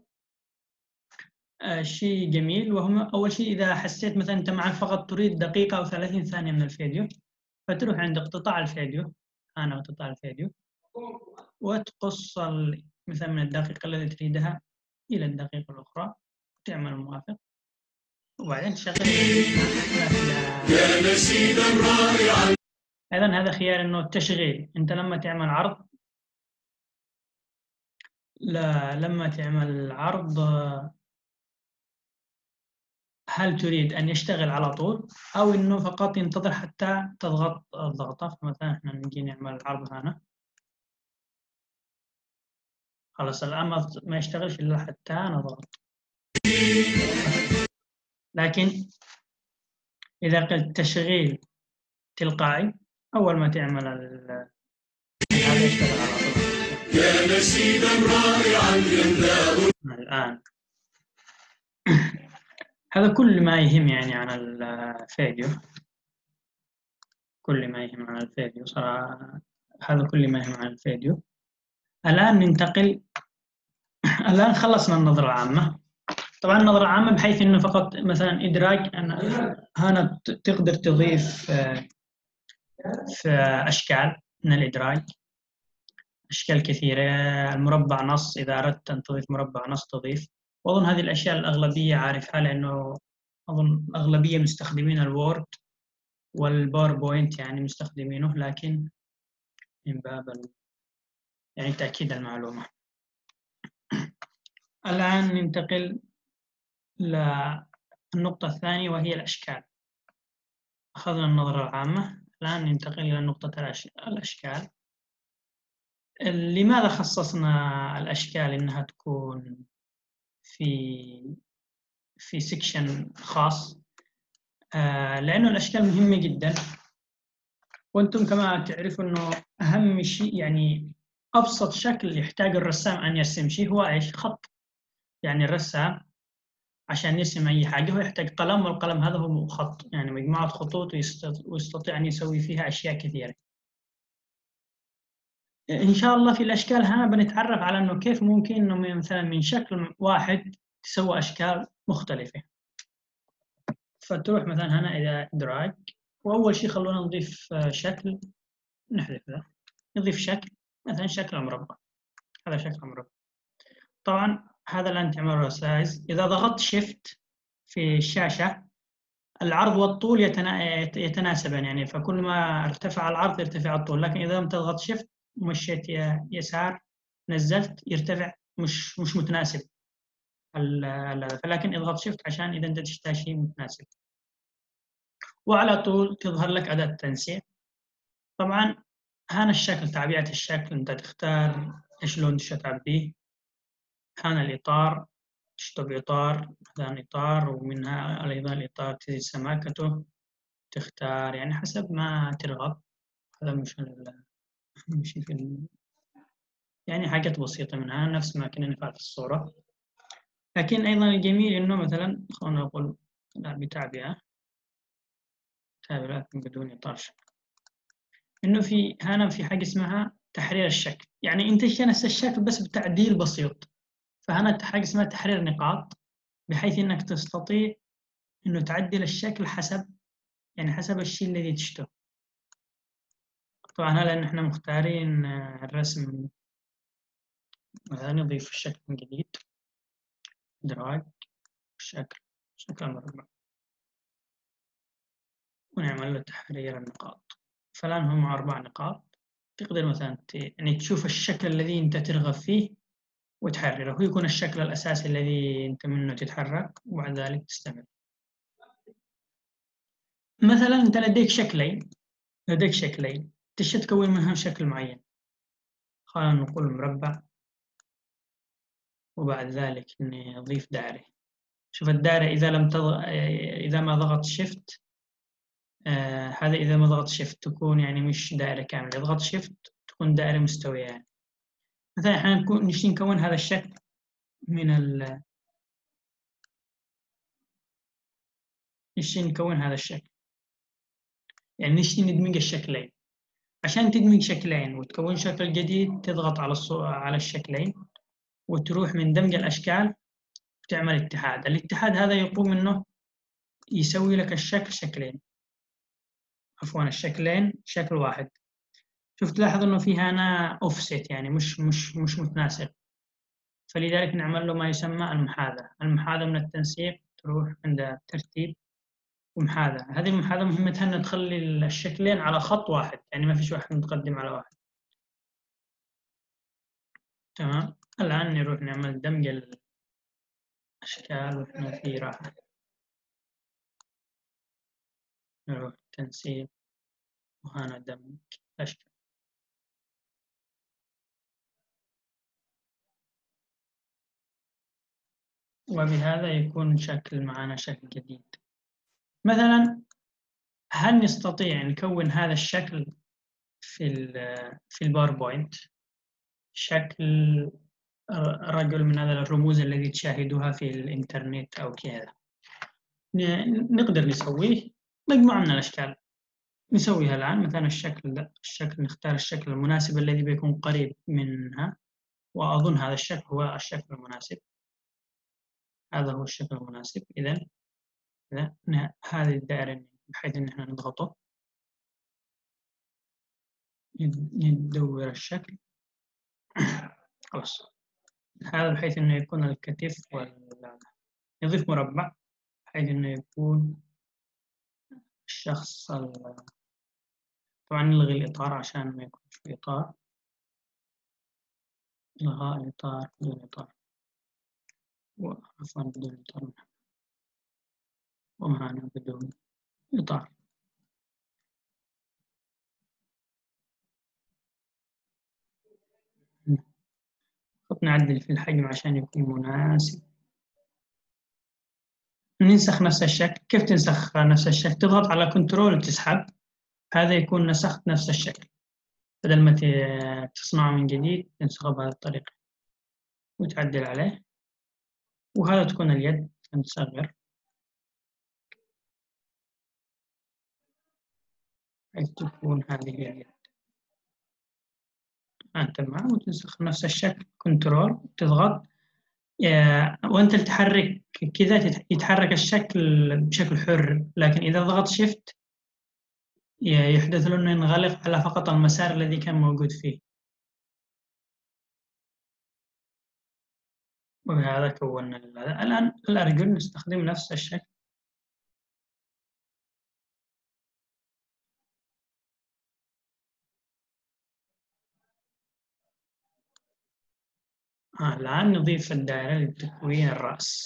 شيء جميل، وهو أول شيء إذا حسيت مثلا أنت معك فقط تريد دقيقة أو 30 ثانية من الفيديو، فتروح عند اقتطاع الفيديو، أنا اقتطاع الفيديو، وتقص مثلا من الدقيقة التي تريدها إلى الدقيقة الأخرى، تعمل موافق، وبعدين تشغل. يا نشيدا رائعا. أيضا هذا خيار إنه التشغيل، أنت لما تعمل عرض لما تعمل عرض هل تريد أن يشتغل على طول أو إنه فقط ينتظر حتى تضغط الضغطة. فمثلا إحنا نجي نعمل العرض هنا، خلاص الآن ما يشتغلش إلا حتى نضغط. لكن إذا قلت تشغيل تلقائي، أول ما تعمل هذا يشتغل على طول. يا نشيدا رائعا يملأ الآن. هذا كل ما يهم يعني عن الفيديو، كل ما يهم عن الفيديو صراحة، هذا كل ما يهم عن الفيديو. الآن ننتقل، الآن خلصنا النظرة العامة. طبعا النظرة العامة بحيث إنه فقط مثلا إدراج، هنا تقدر تضيف في أشكال من الإدراج، أشكال كثيرة. المربع نص، إذا أردت أن تضيف مربع نص تضيف. وأظن هذه الأشياء الأغلبية عارفها، لأنه أظن الأغلبية مستخدمين الوورد والباوربوينت يعني مستخدمينه، لكن من باب يعني تأكيد المعلومة. الآن ننتقل للنقطة الثانية وهي الأشكال. أخذنا النظرة العامة، الآن ننتقل إلى نقطة الأشكال. لماذا خصصنا الأشكال إنها تكون في سيكشن خاص؟ لأنه الأشكال مهمة جدا، وأنتم كما تعرفوا أنه أهم شيء يعني أبسط شكل يحتاج الرسام أن يرسم شيء هو إيش؟ خط. يعني الرسام عشان يرسم أي حاجة هو يحتاج قلم، والقلم هذا هو خط، يعني مجموعة خطوط ويستطيع أن يسوي فيها أشياء كثيرة. إن شاء الله في الأشكال هنا بنتعرف على أنه كيف ممكن أنه مثلا من شكل واحد تسوي أشكال مختلفة. فتروح مثلا هنا إلى إدراج، وأول شيء خلونا نضيف شكل، نحذف ذا، نضيف شكل مثلا شكل مربع. هذا شكل مربع. طبعا هذا الآن تعمله سايز. إذا ضغطت شيفت في الشاشة العرض والطول يتناسبان، يعني فكل ما ارتفع العرض يرتفع الطول، لكن إذا لم تضغط شيفت ومشيت يسار نزلت يرتفع مش متناسب. فلكن اضغط شيفت عشان إذا أنت تشتهي شيء متناسب، وعلى طول تظهر لك أداة التنسيق. طبعا هنا الشكل، تعبئة الشكل، أنت تختار إيش لون تعبيه. هنا الإطار، تشطب إطار مثلا إطار، ومنها أيضا الإطار تزيد سماكته، تختار يعني حسب ما ترغب. هذا مش يعني حاجات بسيطة منها نفس ما كنا نفعل في الصورة. لكن أيضا الجميل إنه مثلا خلونا نقول بتعبئة لكن بدون إطار شكل، إنه هنا في حاجة اسمها تحرير الشكل. يعني أنت نفس الشكل بس بتعديل بسيط. فهنا حاجة اسمها تحرير نقاط، بحيث إنك تستطيع إنه تعدل الشكل حسب الشيء الذي تشتهي. طبعا هلا نحن مختارين الرسم، مثلا نضيف الشكل من جديد، إدراج شكل مربع، ونعمل له تحرير النقاط. فالآن هم 4 نقاط. تقدر مثلا يعني تشوف الشكل الذي أنت ترغب فيه وتحرره، هو يكون الشكل الأساسي الذي أنت منه تتحرك، وبعد ذلك تستمر. مثلا أنت لديك شكلين تشتي تكون منهم شكل معين. خلينا نقول مربع، وبعد ذلك نضيف دائرة. شوف الدائرة إذا ما ضغط شيفت، هذا إذا ما ضغط شيفت تكون يعني مش دائرة كاملة، اضغط شيفت تكون دائرة مستوية. يعني مثلا احنا نشتي نكون هذا الشكل نشتي نكون هذا الشكل، يعني نشتي ندمج الشكلين. عشان تدمج شكلين وتكون شكل جديد تضغط على الشكلين، وتروح من دمج الأشكال وتعمل اتحاد. الاتحاد هذا يقوم إنه يسوي لك شكلين، عفوا الشكلين شكل واحد. شوف تلاحظ إنه في هنا offset، يعني مش متناسق. فلذلك نعمل له ما يسمى المحاذاة من التنسيق. تروح عند ترتيب ومحاذاة. هذه المحاذاة مهمتها أن تخلي الشكلين على خط واحد، يعني ما فيش واحد متقدم على واحد. تمام. الآن نروح نعمل دمج الأشكال وإحنا في راحة. نروح تنسيق وهنا دمج أشكال. وبهذا يكون معنا شكل جديد. مثلا هل نستطيع نكون هذا الشكل في الباوربوينت؟ شكل رجل من هذا الرموز الذي تشاهدها في الإنترنت أو كذا. نقدر نسويه مجموعة من الأشكال. نسويها الآن. مثلا الشكل نختار الشكل المناسب الذي بيكون قريب منها، وأظن هذا الشكل هو الشكل المناسب. هذا هو الشكل المناسب. إذا هذه الدائرة بحيث إن إحنا نضغطه ندور الشكل خلاص هذا بحيث إنه يكون الكتف نضيف مربع بحيث إنه يكون الشخص طبعا نلغي الإطار عشان ما يكون في إطار، إلغاء الإطار بدون إطار، عفوا بدون إطار ومعنا بدون إطار. نعدل في الحجم عشان يكون مناسب. ننسخ نفس الشكل. كيف تنسخ نفس الشكل؟ تضغط على كنترول وتسحب، هذا يكون نسخت نفس الشكل. بدل ما تصنعه من جديد تنسخه بهذه الطريقة وتعدل عليه، وهذا تكون اليد. نصغر حيث تكون هذه اليد. تمام. وتنسخ نفس الشكل كنترول تضغط، وأنت تحرك كذا يتحرك الشكل بشكل حر، لكن إذا ضغط شيفت يحدث له إنه ينغلق على فقط المسار الذي كان موجود فيه. وبهذا كونا الآن الأرجل نستخدم نفس الشكل. الآن نضيف الدائرة لتكوين الرأس.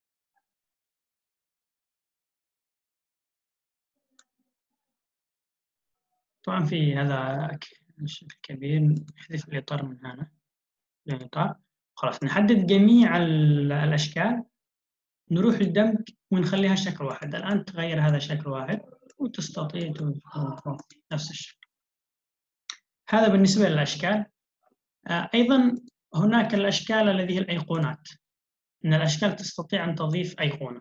طبعا في هذا الشكل كبير نحذف الإطار من هنا الإطار. خلاص نحدد جميع الأشكال، نروح للدمج ونخليها شكل واحد. الآن تغير هذا شكل واحد وتستطيع نفس الشكل. هذا بالنسبة للأشكال. أيضا هناك الأشكال التي هي الأيقونات. إن الأشكال تستطيع أن تضيف أيقونة.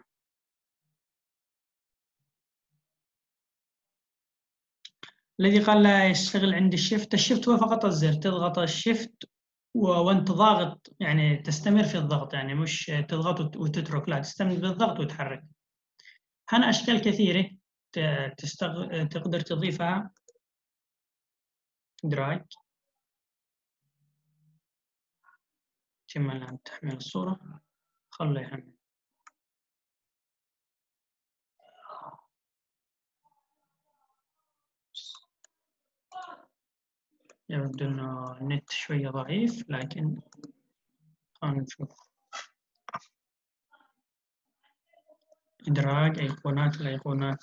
الذي قال لا يشتغل عند الشيفت هو فقط الزر، تضغط الشيفت وانت ضاغط، يعني تستمر في الضغط، يعني مش تضغط وتترك، لا تستمر بالضغط وتحرك. هنا أشكال كثيرة تقدر تضيفها. دراج ثم الآن تحمل الصورة، خليه يحمل. يبدو إنه النت شوية ضعيف، لكن خلينا نشوف. إدراج أيقونات. الأيقونات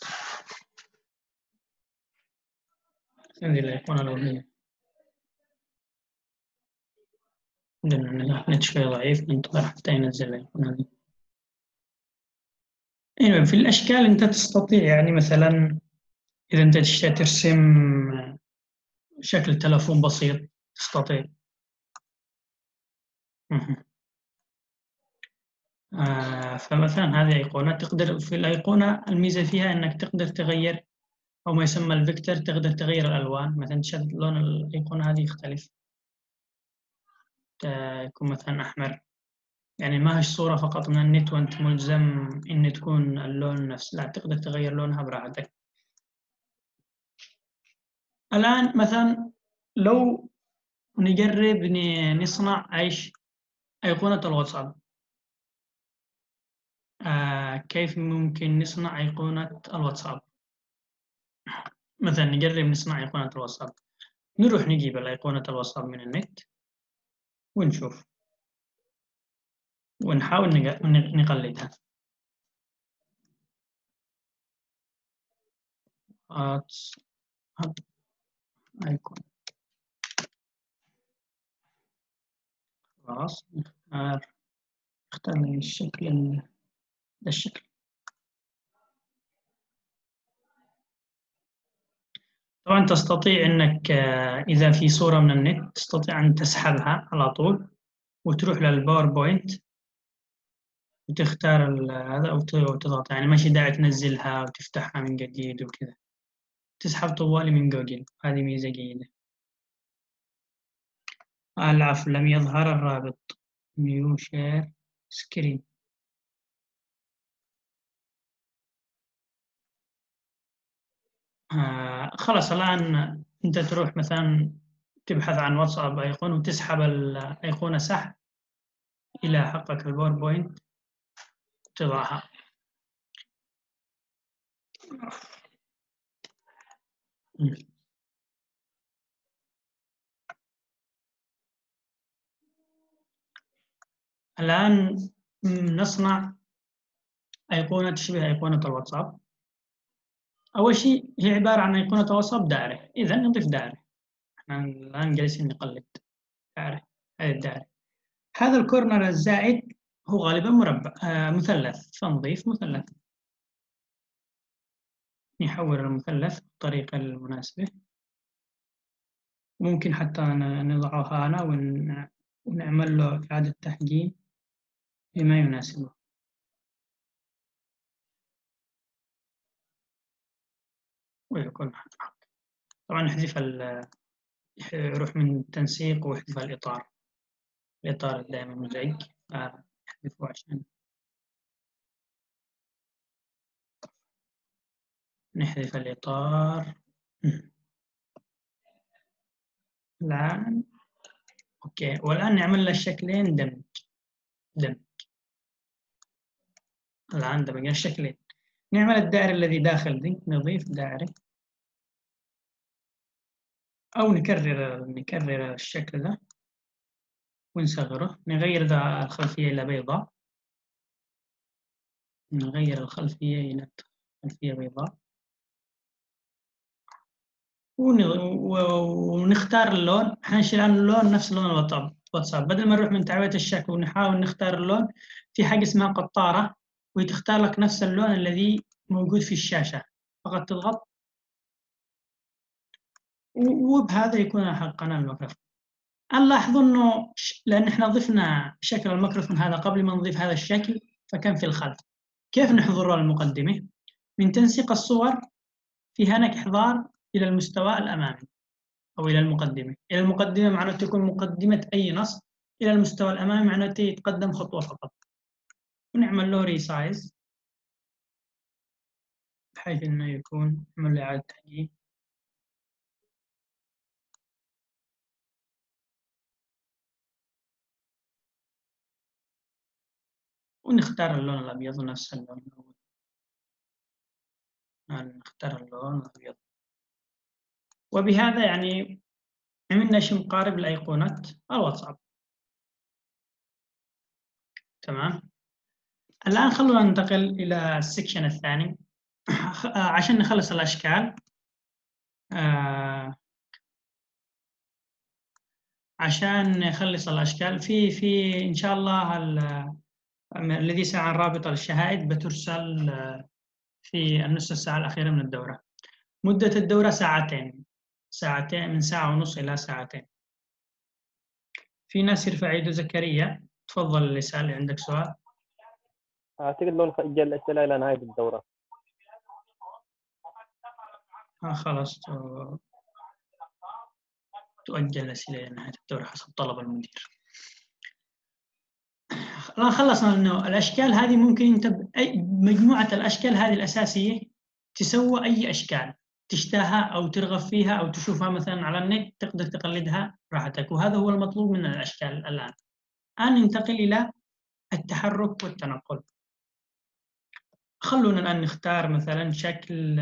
هذه الأيقونة الأولية. النت شوية ضعيف، ننتظر حتى ينزل الأيقونة هذه. anyway في الأشكال أنت تستطيع، يعني مثلا إذا أنت تشتري ترسم شكل تلفون بسيط تستطيع. فمثلا هذه أيقونة تقدر في الأيقونة الميزة فيها أنك تقدر تغير أو ما يسمى الفيكتور، تقدر تغير الألوان. مثلا تشد لون الأيقونة هذه يختلف، يكون مثلا أحمر، يعني ما هي صورة فقط من النت وأنت ملزم إن تكون اللون نفس، لا تقدر تغير لونها براحتك. الآن مثلا لو نجرب نصنع أيقونة الواتساب. كيف ممكن نصنع أيقونة الواتساب؟ مثلا نجرب نصنع أيقونة الواتساب. نروح نجيب الأيقونة الواتساب من النت ونشوف ونحاول نقلدها. أيقون. خلاص نختار الشكل ده الشكل. طبعا تستطيع أنك إذا في صورة من النت تستطيع أن تسحبها على طول وتروح للباوربوينت وتختار هذا وتضغط، يعني ماشي داعي تنزلها وتفتحها من جديد وكذا، تسحب طوالي من جوجل. هذه ميزة جيدة. العفو لم يظهر الرابط. نيو شير سكرين. خلاص الآن أنت تروح مثلا تبحث عن واتساب أيقونة وتسحب الأيقونة سحب إلى حقك الباوربوينت تضعها. الآن نصنع أيقونة تشبه أيقونة الواتساب. أول شيء هي عبارة عن أيقونة واتساب دائرة، إذا نضيف دائرة. احنا الآن جالسين نقلد دائرة، هذه الدائرة. هذا الكورنر الزائد هو غالبا مربع مثلث، فنضيف مثلث. نحول المثلث بالطريقة المناسبة، ممكن حتى نضعه هنا ونعمل له إعادة تحجيم بما يناسبه. ويكون طبعا نحذف يروح من التنسيق ويحذف الإطار دائما مزعج، نحذفه عشان نحذف الإطار. الآن أوكي، والآن نعمل له الشكلين دمج. الآن دمجنا الشكلين. نعمل الدائرة الذي داخل دي، نضيف دائرة أو نكرر الشكل ده ونصغره. نغير ذا الخلفية إلى بيضاء، نغير الخلفية إلى خلفية بيضاء، ونختار اللون. حنشيل الآن اللون نفس لون الواتساب، بدل ما نروح من تعبئة الشكل ونحاول نختار اللون، في حاجة اسمها قطارة وتختار لك نفس اللون الذي موجود في الشاشة، فقط تضغط وبهذا يكون حقنا الميكروفون. نلاحظوا انه لان احنا ضفنا شكل الميكروفون هذا قبل ما نضيف هذا الشكل فكان في الخلف. كيف نحضر المقدمة؟ من تنسيق الصور في هناك إحضار إلى المستوى الأمامي أو إلى المقدمة. إلى المقدمة معناته تكون مقدمة أي نص، إلى المستوى الأمامي معناته يتقدم خطوة فقط. ونعمل له ريسايز بحيث إنه يكون نعمل له إعادة تحجيم. ونختار اللون الأبيض نفس اللون الأول. نختار اللون الأبيض، وبهذا يعني عملنا شيء مقارب لأيقونة الواتساب. تمام. الآن خلونا ننتقل إلى السكشن الثاني عشان نخلص الأشكال. عشان نخلص الأشكال في إن شاء الله الذي سعى الرابطة للشهائد بترسل في النصف الساعة الأخيرة من الدورة. مدة الدورة ساعتين، من ساعة ونص إلى ساعتين. في ناس يرفع يده. زكريا تفضل اللي سأل، عندك سؤال؟ أعتقد لو نأجل الأسئلة إلى نهاية الدورة. خلاص تؤجل الأسئلة إلى نهاية الدورة حسب طلب المدير. الآن خلصنا إنه الأشكال هذه ممكن أنت مجموعة الأشكال هذه الأساسية تسوى أي أشكال تشتهى أو ترغب فيها أو تشوفها مثلا على النت، تقدر تقلدها راحتك، وهذا هو المطلوب من الأشكال. الآن ننتقل إلى التحرك والتنقل. خلونا الآن نختار مثلا شكل،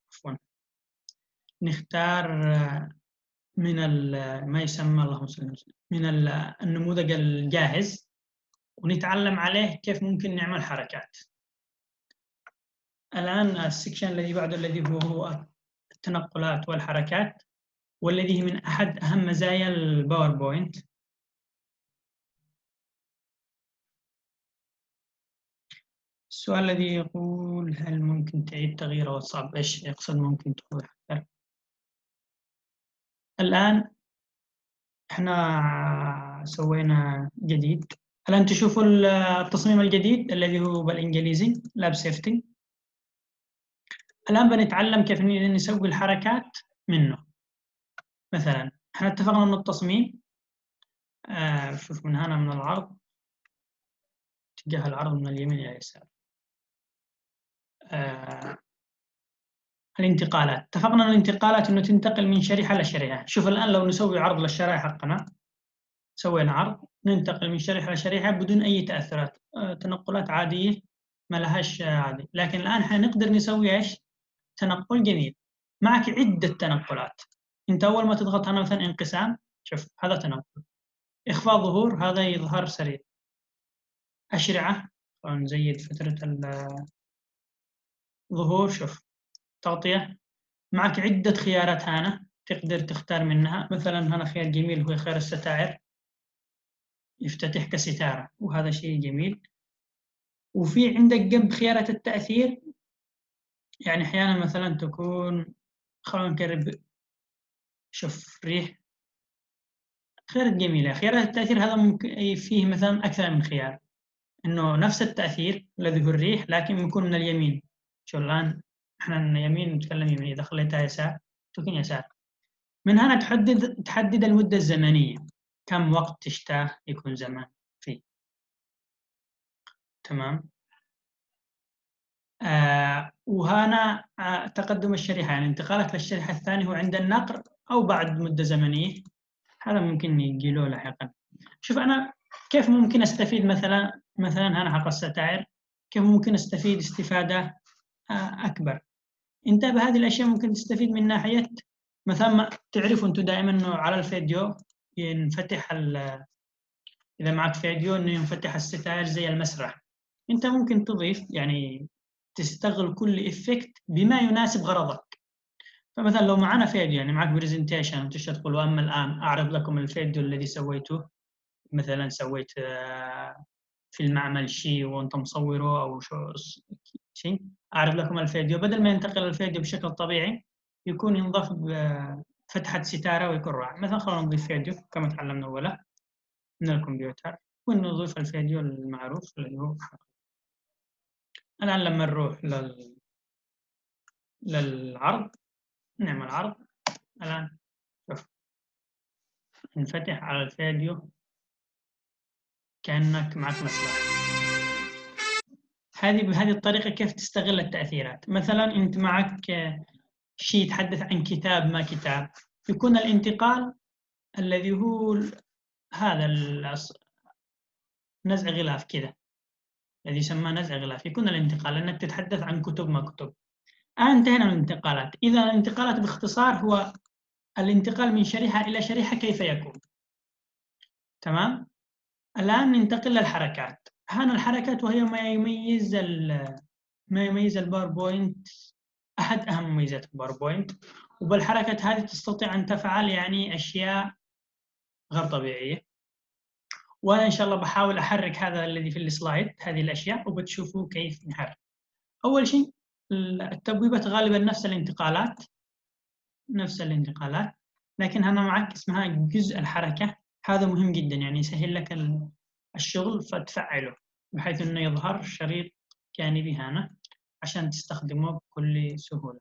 نختار من ما يسمى اللهم صل وسلم من النموذج الجاهز، ونتعلم عليه كيف ممكن نعمل حركات. الآن السكشن الذي بعده الذي هو التنقلات والحركات، والذي من أحد أهم مزايا الباوربوينت. السؤال الذي يقول هل ممكن تعيد تغيير واتساب؟ إيش يقصد ممكن توضح أكثر؟ الآن إحنا سوينا جديد. الآن تشوفوا التصميم الجديد الذي هو بالإنجليزي لاب سيفتي. الآن بنتعلم كيف نسوي الحركات منه. مثلا إحنا اتفقنا إنه التصميم شوف من هنا من العرض، اتجاه العرض من اليمين إلى اليسار. الانتقالات. اتفقنا أن الانتقالات إنه تنتقل من شريحة لشريحة. شوف الآن لو نسوي عرض للشرائح حقنا، سوينا عرض، ننتقل من شريحة لشريحة بدون أي تأثرات، تنقلات عادية ما لهاش عادي. لكن الآن حنقدر نسوي إيش؟ تنقل جميل. معك عدة تنقلات. أنت أول ما تضغط هنا مثلا انقسام، شوف هذا تنقل. إخفاء ظهور، هذا يظهر سريع. أشرعة، نزيد فترة الظهور، شوف تغطية. معك عدة خيارات هنا تقدر تختار منها. مثلا هنا خيار جميل هو خيار الستائر، يفتتح كستارة وهذا شيء جميل. وفي عندك جنب خيارات التأثير، يعني أحيانا مثلا تكون، خلونا نقرب، شوف ريح، خيارات جميلة. خيارات التأثير هذا ممكن فيه مثلا أكثر من خيار، إنه نفس التأثير الذي هو الريح لكن يكون من اليمين. شو الآن إحنا يمين نتكلم يمين، إذا خليتها يسار تكون يسار. من هنا تحدد المدة الزمنية، كم وقت تشتاه يكون زمان فيه. تمام. وهنا تقدم الشريحة، يعني انتقالك للشريحة الثانية هو عند النقر أو بعد مدة زمنية، هذا ممكن يجي له لاحقا. شوف أنا كيف ممكن أستفيد مثلا هنا حق الستائر، كيف ممكن أستفيد استفادة أكبر. انتبه، هذه الأشياء ممكن تستفيد من ناحية مثلا ما تعرفوا أنتم دائما أنه على الفيديو ينفتح إذا معك فيديو أنه ينفتح الستائر زي المسرح. أنت ممكن تضيف، يعني تستغل كل إفكت بما يناسب غرضك. فمثلا لو معنا فيديو، يعني معك برزنتيشن وتدخل، وأما الآن أعرض لكم الفيديو الذي سويته، مثلا سويت في المعمل شيء وأنت مصوره أو شيء، أعرض لكم الفيديو، بدل ما ينتقل الفيديو بشكل طبيعي يكون ينضاف بفتحة ستارة ويكون رائع. مثلا خلونا نضيف فيديو كما تعلمنا أولا من الكمبيوتر، ونضيف الفيديو المعروف اللي هو الآن. لما نروح للعرض، نعمل عرض الآن، شوف نفتح على الفيديو كأنك معك مسرح. بهذه الطريقة كيف تستغل التأثيرات. مثلا أنت معك شيء يتحدث عن كتاب ما كتاب، يكون الانتقال الذي هو هذا نزع غلاف كذا، الذي يسمى نزع غلاف، يكون الانتقال أنك تتحدث عن كتب ما كتب. انتهينا من الانتقالات. إذا الانتقالات باختصار هو الانتقال من شريحة إلى شريحة كيف يكون. تمام. الآن ننتقل للحركات. هنا الحركات وهي ما يميز الباوربوينت، أحد أهم مميزات الباوربوينت. وبالحركات هذه تستطيع أن تفعل يعني أشياء غير طبيعية. وأنا إن شاء الله بحاول أحرك هذا الذي في السلايد، هذه الأشياء، وبتشوفوا كيف نحرك. أول شيء التبويبات غالبا نفس الانتقالات، لكن هنا معك اسمها جزء الحركة. هذا مهم جدا، يعني يسهل لك الشغل فتفعله بحيث أنه يظهر شريط جانبي هنا عشان تستخدمه بكل سهولة.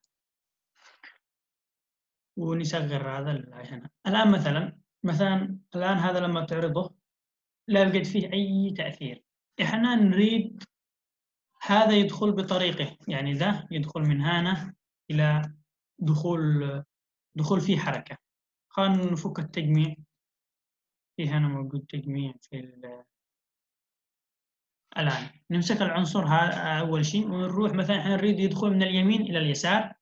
ونصغر هذا هنا. الآن مثلا الآن هذا لما تعرضه لا يوجد فيه أي تأثير. إحنا نريد هذا يدخل بطريقه، يعني ذا يدخل من هنا إلى دخول فيه حركة. خلينا نفك التجميع. في هنا موجود تجميع الآن نمسك العنصر هذا أول شيء ونروح مثلا إحنا نريد يدخل من اليمين إلى اليسار.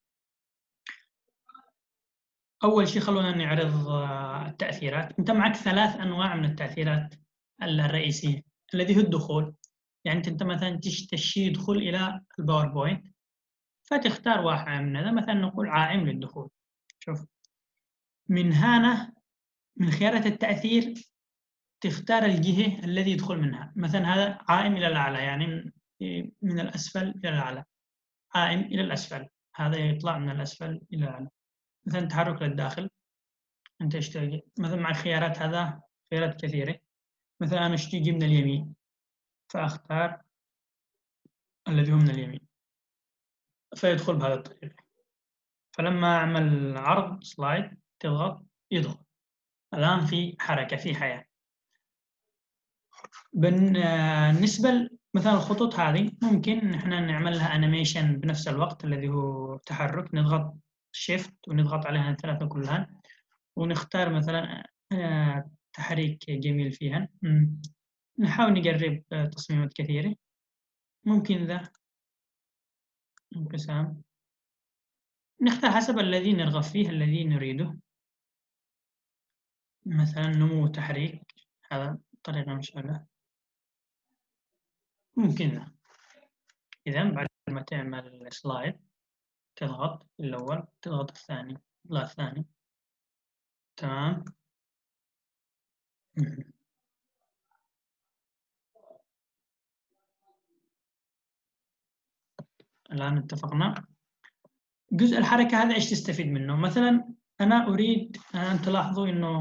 أول شيء خلونا نعرض التأثيرات. أنت معك 3 أنواع من التأثيرات الرئيسية، الذي هو الدخول. يعني أنت مثلا تشتي يدخل إلى الباوربوينت فتختار واحد من هذا، مثلا نقول عائم للدخول. شوف من هنا من خيارات التأثير تختار الجهة الذي يدخل منها. مثلا هذا عائم إلى الأعلى، يعني من الأسفل إلى الأعلى، عائم إلى الأسفل، هذا يطلع من الأسفل إلى الأعلى. مثلا تحرك للداخل، أنت اشتغل مثلا مع الخيارات، هذا خيارات كثيرة. مثلا أنا اشتغل من اليمين فأختار الذي هو من اليمين فيدخل بهذه الطريقة. فلما أعمل عرض سلايد تضغط يدخل. الآن في حركة، في حياة. بالنسبة مثلا الخطوط هذه ممكن إحنا نعمل لها أنيميشن بنفس الوقت الذي هو تحرك، نضغط شيفت ونضغط عليها الثلاثة كلها ونختار مثلا تحريك جميل فيها. نحاول نجرب تصميمات كثيرة. ممكن ذا انقسام، نختار حسب الذي نرغب فيه الذي نريده. مثلا نمو تحريك، هذا طريقة مشابهة. ممكن ذا. إذا بعد ما تعمل سلايد تضغط الأول، تضغط الثاني، لا الثاني. تمام. الآن اتفقنا. جزء الحركة هذا إيش تستفيد منه؟ مثلا أنا أريد أن تلاحظوا إنه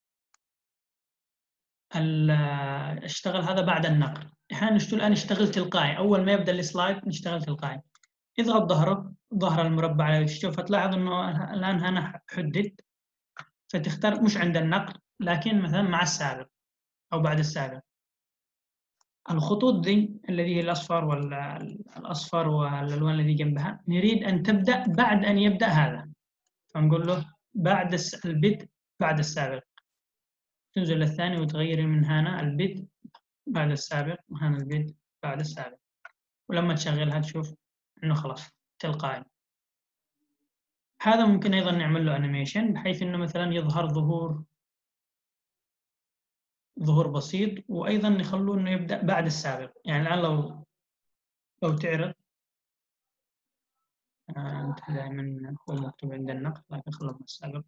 اشتغل هذا بعد النقل. إحنا الآن نشتغل تلقائي، أول ما يبدأ السلايد نشتغل تلقائي. اضغط ظهر المربع على وجهه، فتلاحظ إنه الآن أنا حدد، فتختار مش عند النقل لكن مثلا مع السابق أو بعد السابق. الخطوط دي الذي هي الأصفر والأصفر والألوان الذي جنبها نريد أن تبدأ بعد أن يبدأ هذا، فنقول له بعد البدء بعد السابق. تنزل الثاني وتغيري من هنا البدء بعد السابق وهنا البدء بعد السابق، ولما تشغلها تشوف إنه خلاص تلقائي. هذا ممكن أيضا نعمل له أنيميشن بحيث إنه مثلا يظهر ظهور بسيط، وأيضا نخلوه إنه يبدأ بعد السابق. يعني الآن لو تعرض دائما هو مكتوب عند النقل لكن خلوه من السابق،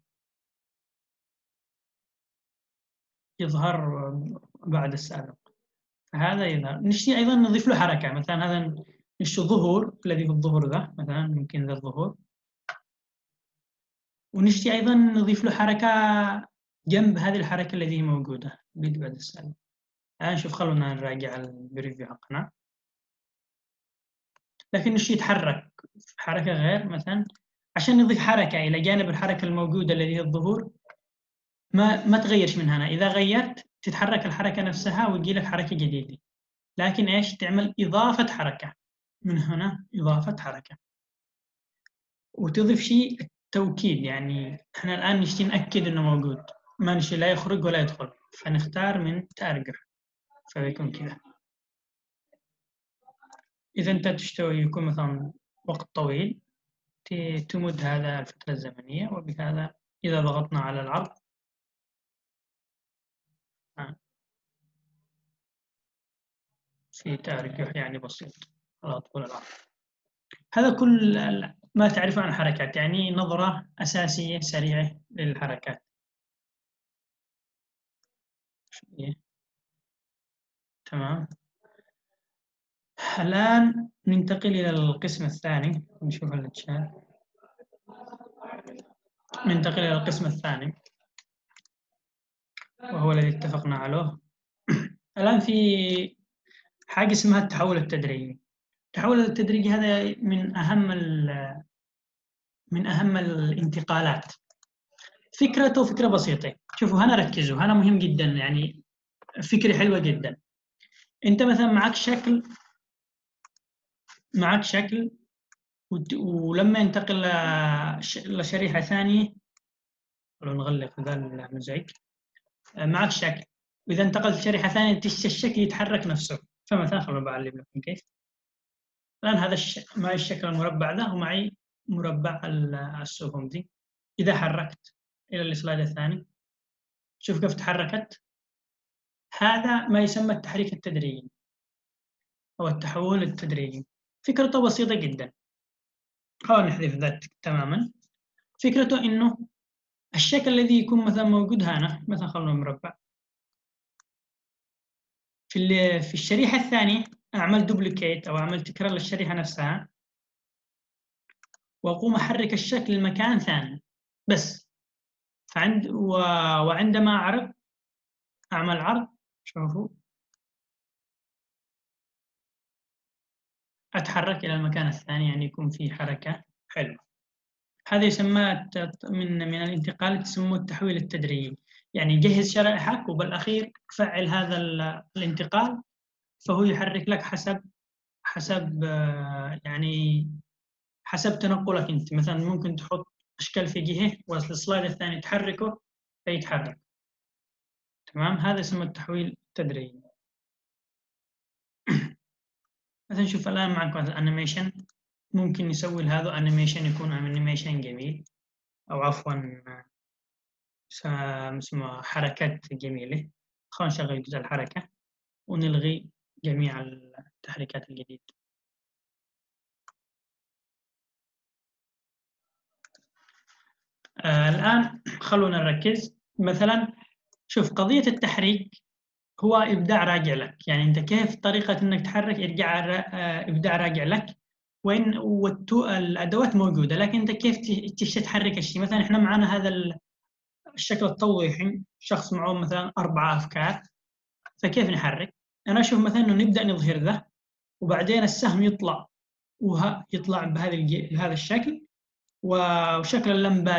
يظهر بعد السابق. فهذا يظهر. نشتي أيضا نضيف له حركة، مثلا هذا نشتي ظهور الذي هو الظهور ذا، مثلا ممكن ذا الظهور، ونشتي أيضا نضيف له حركة جنب هذه الحركة التي موجودة بعد السابق. الآن شوف، خلونا نراجع البريفيو حقنا. لكن نشتي يتحرك حركة غير، مثلا عشان نضيف حركة إلى جانب الحركة الموجودة التي هي الظهور، ما تغيرش من هنا. إذا غيرت تتحرك الحركة نفسها ويجي لك حركة جديدة، لكن إيش تعمل إضافة حركة من هنا، إضافة حركة، وتضيف شيء توكيد. يعني إحنا الآن نشتي نأكد إنه موجود، ما نشتي لا يخرج ولا يدخل، فنختار من تارجع فبيكون كذا. إذا أنت تشتوي يكون مثلا وقت طويل تمد هذا الفترة الزمنية، وبهذا إذا ضغطنا على العرض في تارجح يعني بسيط على طول العرض. هذا كل ما تعرفه عن الحركات، يعني نظرة أساسية سريعة للحركات. تمام. الآن ننتقل إلى القسم الثاني، نشوف الشات. ننتقل إلى القسم الثاني وهو الذي اتفقنا عليه. الآن في حاجة اسمها التحول التدريجي. التحول التدريجي هذا من أهم الانتقالات. فكرته فكرة بسيطة. شوفوا هنا ركزوا، هنا مهم جدا، يعني فكرة حلوة جدا. أنت مثلا معك شكل ولما ينتقل لشريحة ثانية، لو نغلق ذا المزعج، معك شكل وإذا انتقلت لشريحة ثانية الشكل يتحرك نفسه. فمثلا خلونا بعلم لكم كيف. الآن هذا معي الشكل المربع ذا ومعي مربع السهم دي. إذا حركت إلى السلايد الثاني شوف كيف تحركت. هذا ما يسمى التحريك التدريجي أو التحول التدريجي. فكرته بسيطة جدا. حاول نحذف ذات تماما. فكرته إنه الشكل الذي يكون مثلا موجود هنا، مثلا خلونا مربع، في الشريحة الثانية أعمل دوبليكيت أو أعمل تكرار للشريحة نفسها، وأقوم أحرك الشكل لمكان ثاني بس. وعندما أعمل عرض، شوفوا أتحرك إلى المكان الثاني، يعني يكون في حركة حلوة. هذا يسمى من الانتقال تسمى التحويل التدريجي. يعني جهز شرائحك وبالأخير فعل هذا الانتقال فهو يحرك لك حسب يعني حسب تنقلك أنت. مثلا ممكن تحط أشكال في جهة والسلايد الثاني تحركه فيتحرك. تمام، هذا اسمه التحويل التدريجي. مثلا شوف الآن معك مثلا أنيميشن، ممكن نسوي هذا أنيميشن يكون أنيميشن جميل، أو عفوا اسمه حركات جميلة. خلينا نشغل جزء الحركة ونلغي جميع التحريكات الجديدة. الآن خلونا نركز. مثلا شوف قضية التحريك هو إبداع راجع لك، يعني أنت كيف طريقة إنك تحرك إبداع راجع لك، وإن الأدوات موجودة، لكن أنت كيف تحرك الشيء. مثلا إحنا معنا هذا الشكل التوضيحي، شخص معه مثلا 4 أفكار، فكيف نحرك؟ أنا أشوف مثلا إنه نبدأ نظهر ذا، وبعدين السهم يطلع يطلع بهذا الشكل، وشكل اللمبة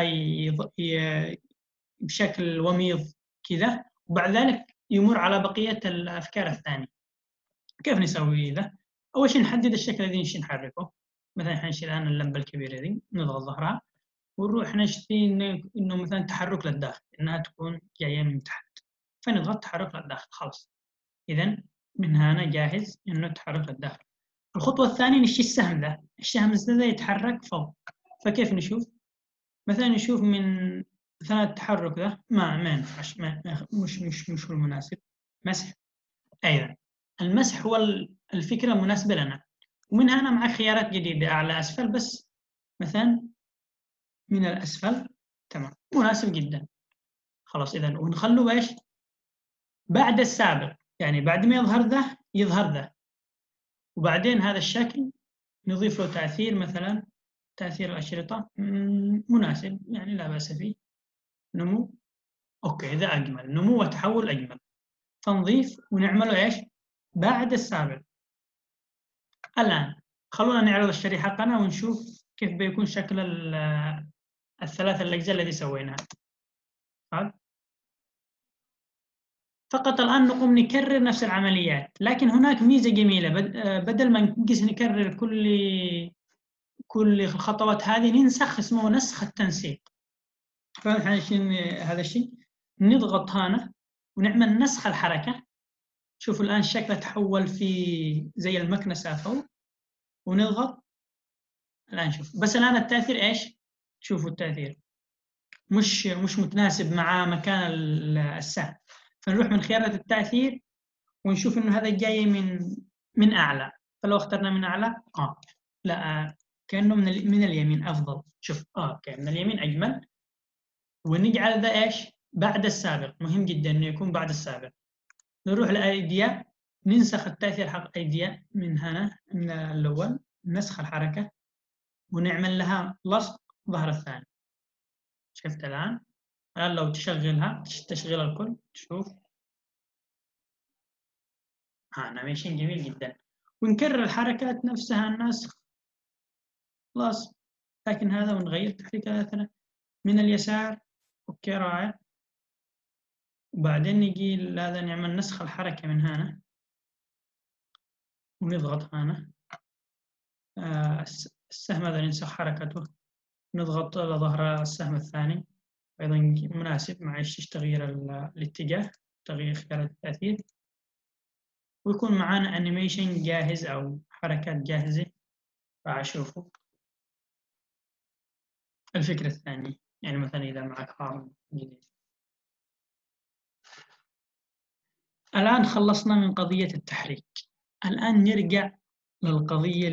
بشكل وميض كذا، وبعد ذلك يمر على بقية الأفكار الثانية. كيف نسوي ذا؟ أول شيء نحدد الشكل الذي نشي نحركه. مثلا حنشيل الآن اللمبة الكبيرة ذي، نضغط ظهرها ونروح نشتي إنه مثلا تحرك للداخل، إنها تكون جاية من تحت، فنضغط تحرك للداخل خلاص. إذا من هنا جاهز إنه تحرك للداخل. الخطوة الثانية نشي السهم ذا، السهم ذا يتحرك فوق. فكيف نشوف؟ مثلا نشوف من مثلا التحرك ذا ما ينفعش، مش هو المناسب. مسح. أيضا المسح هو الفكرة المناسبة لنا، ومن هنا معك خيارات جديدة أعلى أسفل، بس مثلا من الأسفل تمام مناسب جدا. خلاص إذا ونخلوا إيش بعد السابق، يعني بعد ما يظهر ذا، وبعدين هذا الشكل نضيف له تأثير، مثلا تأثير الأشرطة مناسب، يعني لا بأس فيه. نمو أوكي، إذا أجمل نمو وتحول أجمل، فنضيف ونعمله إيش بعد السابق. الآن خلونا نعرض الشريحة حقنا ونشوف كيف بيكون شكل الثلاث الأجزاء الذي سويناها. فقط الآن نقوم نكرر نفس العمليات، لكن هناك ميزة جميلة، بدل ما نكرر كل الخطوات هذه، ننسخ، اسمه نسخ التنسيق. فعشان هذا الشيء نضغط هنا ونعمل نسخ الحركة. شوفوا الآن الشكل تحول في زي المكنسة فوق، ونضغط الآن شوف. بس الآن التأثير إيش؟ شوفوا التأثير مش متناسب مع مكان السهم، فنروح من خيارات التأثير ونشوف إنه هذا جاي من أعلى، فلو اخترنا من أعلى لا كأنه من اليمين أفضل. شوف أوكي من اليمين أجمل. ونجعل ذا إيش بعد السابق، مهم جدا إنه يكون بعد السابق. نروح لأيديا، ننسخ التأثير حق أيديا من هنا، من الأول نسخ الحركة ونعمل لها لصق ظهر الثاني. شفت الآن لو تشغلها تشغيل الكل تشوف أنيميشن جميل جدا. ونكرر الحركات نفسها النسخ خلاص، لكن هذا ونغير تحريكاتنا من اليسار. أوكي رائع. وبعدين نجي هذا نعمل نسخ الحركة من هنا ونضغط هنا السهم هذا ننسخ حركته، نضغط على ظهر السهم الثاني أيضا مناسب مع تغيير الاتجاه، تغيير خيار التأثير، ويكون معنا أنيميشن جاهز أو حركات جاهزة. فأشوفه الفكرة الثانية، يعني مثلا إذا معك عرض جديد. الآن خلصنا من قضية التحريك. الآن نرجع للقضية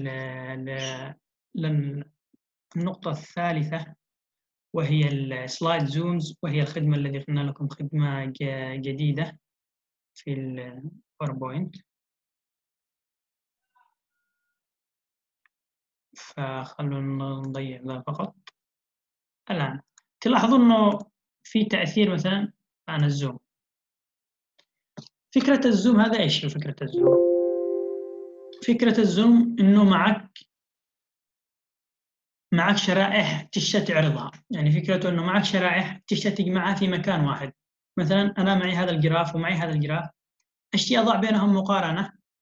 للنقطة الثالثة، وهي السلايد زومز، وهي الخدمة التي قلنا لكم خدمة جديدة في الباوربوينت. فخلونا نضيع ذا فقط. الآن تلاحظوا أنه في تأثير مثلا عن الزوم. فكرة الزوم هذا إيش هو فكرة الزوم؟ فكرة الزوم إنه معك شرائح تشتى تعرضها، يعني فكرته إنه معك شرائح تشتى تجمعها في مكان واحد. مثلا أنا معي هذا الجراف ومعي هذا الجراف، أشتي أضع بينهم مقارنة،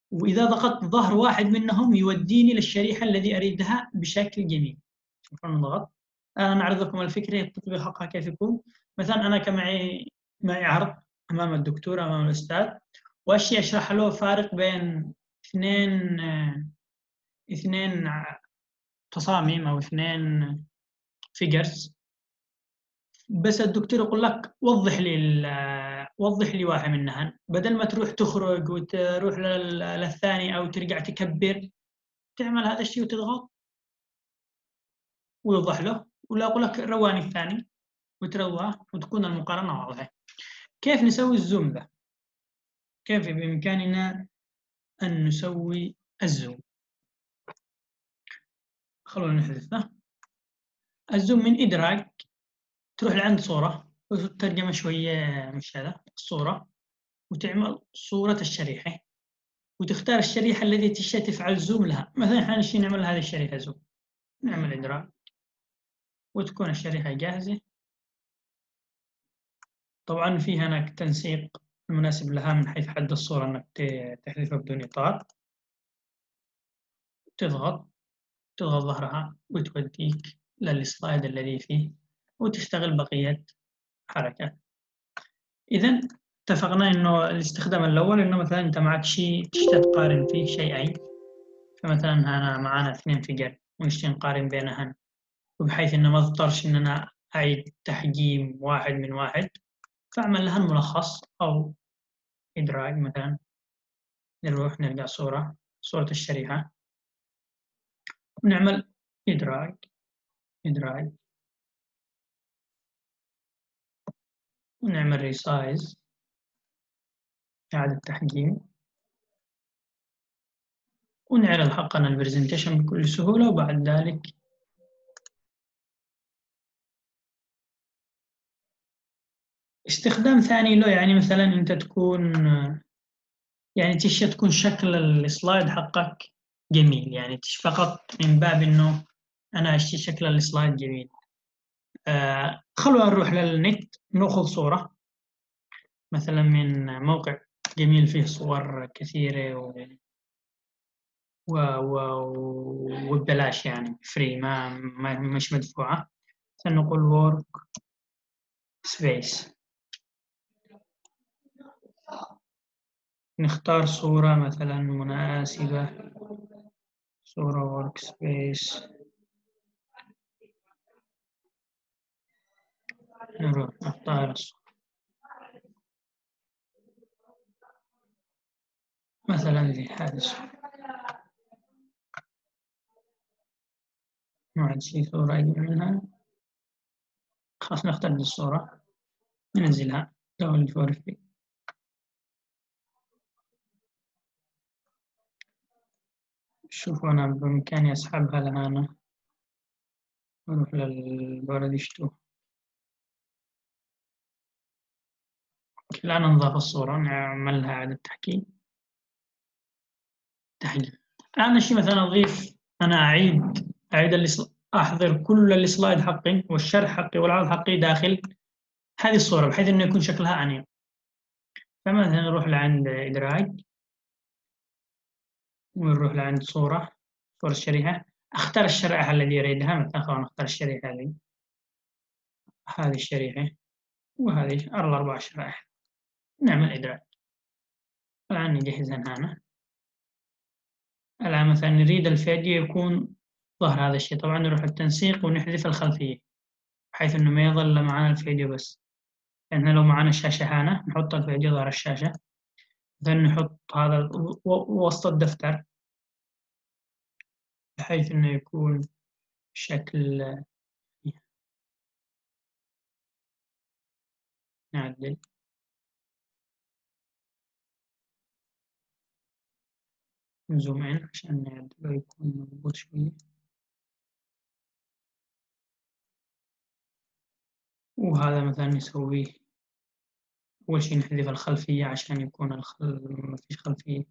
وإذا ضغطت ظهر واحد منهم يوديني للشريحة الذي أريدها بشكل جميل. شوفوا الضغط. أنا أعرض لكم الفكرة التطبيق حقها كيف يكون. مثلا أنا معي عرض أمام الدكتور أمام الأستاذ، وأشي أشرح له فارق بين اثنين تصاميم أو اثنين فيجرز، بس الدكتور يقول لك وضح لي واحد منهن، بدل ما تروح تخرج وتروح للثاني أو ترجع تكبر، تعمل هذا الشيء وتضغط ويوضح له، ولا أقول لك رواني الثاني وترواه وتكون المقارنة واضحة. كيف نسوي الزوم ده؟ كيف بإمكاننا أن نسوي الزوم؟ خلونا نحذفه. الزوم من إدراج، تروح لعند صورة وترجمة شوية مش هذا الصورة، وتعمل صورة الشريحة وتختار الشريحة التي تشتي تفعل زوم لها. مثلا احنا نشتي نعمل هذه الشريحة زوم، نعمل إدراج وتكون الشريحة جاهزة. طبعا في هناك تنسيق المناسب لها من حيث حد الصورة أنك تحذفها بدون إطار. تضغط ظهرها وتوديك للسلايد الذي فيه وتشتغل بقية حركات. إذا اتفقنا إنه الاستخدام الأول إنه مثلا أنت معك شيء تشتي تقارن فيه شيئين، فمثلا أنا معانا 2 فيجر ونشتي نقارن بينهن، وبحيث إنه ما اضطرش إن أنا أعيد تحجيم واحد من واحد، فأعمل لها ملخص أو إدراج. مثلا نروح نرجع صورة الشريحة ونعمل إدراج ونعمل ريسايز إعادة تحجيم، ونعرض حقنا البرزنتيشن بكل سهولة. وبعد ذلك استخدام ثاني له، يعني مثلا أنت تكون شكل السلايد حقك جميل، يعني فقط من باب إنه أنا أشتي شكل السلايد جميل. خلونا نروح للنت نأخذ صورة مثلا من موقع جميل فيه صور كثيرة وببلاش، يعني فري، مش مدفوعة. سنقول work space، نختار صورة مثلا مناسبة، صورة work space، نروح نختار الصورة مثلا زي هذه الصورة، نوعد شي صورة أجمل منها، خلاص نختار دي الصورة ننزلها download for free. شوفوا أنا بإمكاني أسحبها لهنا، نروح للباردشتو. الآن نضاف الصورة نعمل لها إعادة تحجيم. الآن الشيء مثلا أضيف، أنا أعيد أحضر كل السلايد حقي والشرح حقي والعرض حقي داخل هذه الصورة بحيث إنه يكون شكلها أنيق. فمثلا نروح لعند إدراج ونروح لعند صورة الشريحة، أختار الشريحة التي أريدها. مثلا خلونا نختار الشريحة هذه الشريحة وهذه الأربع شرائح، نعمل إدراج. الآن نجهزها هنا. الآن مثلا نريد الفيديو يكون ظهر هذا الشيء، طبعا نروح التنسيق ونحذف الخلفية بحيث إنه ما يظل معنا الفيديو بس. لأن لو معنا الشاشة هنا نحط الفيديو ظهر الشاشة، مثلا نحط هذا وسط الدفتر بحيث إنه يكون شكل. نعدل نزوم إن عشان نعدله يكون مضبوط شوية. وهذا مثلا نسويه أول شيء نحذف الخلفية عشان يكون ما فيش خلفية.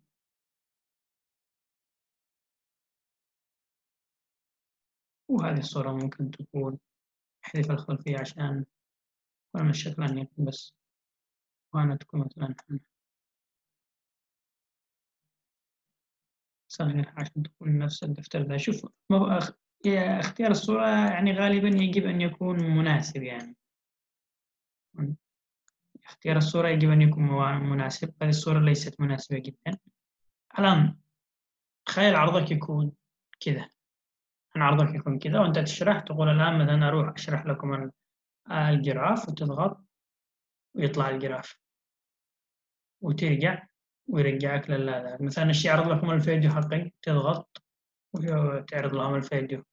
وهذه الصورة ممكن تكون نحذف الخلفية عشان يكون الشكل أنيق بس، وأنا تكون مثلا صغير عشان تكون نفس الدفتر ذا. شوف اختيار الصورة يعني غالبا يجب أن يكون مناسب، يعني اختيار الصورة يجب أن يكون مناسب. هذه الصورة ليست مناسبة جدا. الآن تخيل عرضك يكون كذا، عرضك يكون كذا وأنت تشرح، تقول الآن مثلا أروح أشرح لكم الجراف، وتضغط ويطلع الجراف، وترجع ويرجعك لهذا. مثلا الشيء يعرض لكم الفيديو حقي، تضغط وتعرض لهم الفيديو،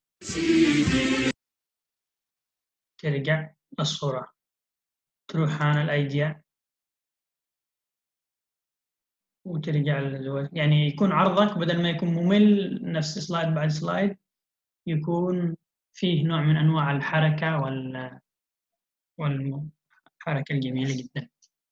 ترجع الصورة، تروح عن الأيديا وترجع يعني يكون عرضك بدل ما يكون ممل نفس سلايد بعد سلايد، يكون فيه نوع من أنواع الحركة والحركة الجميلة جدا.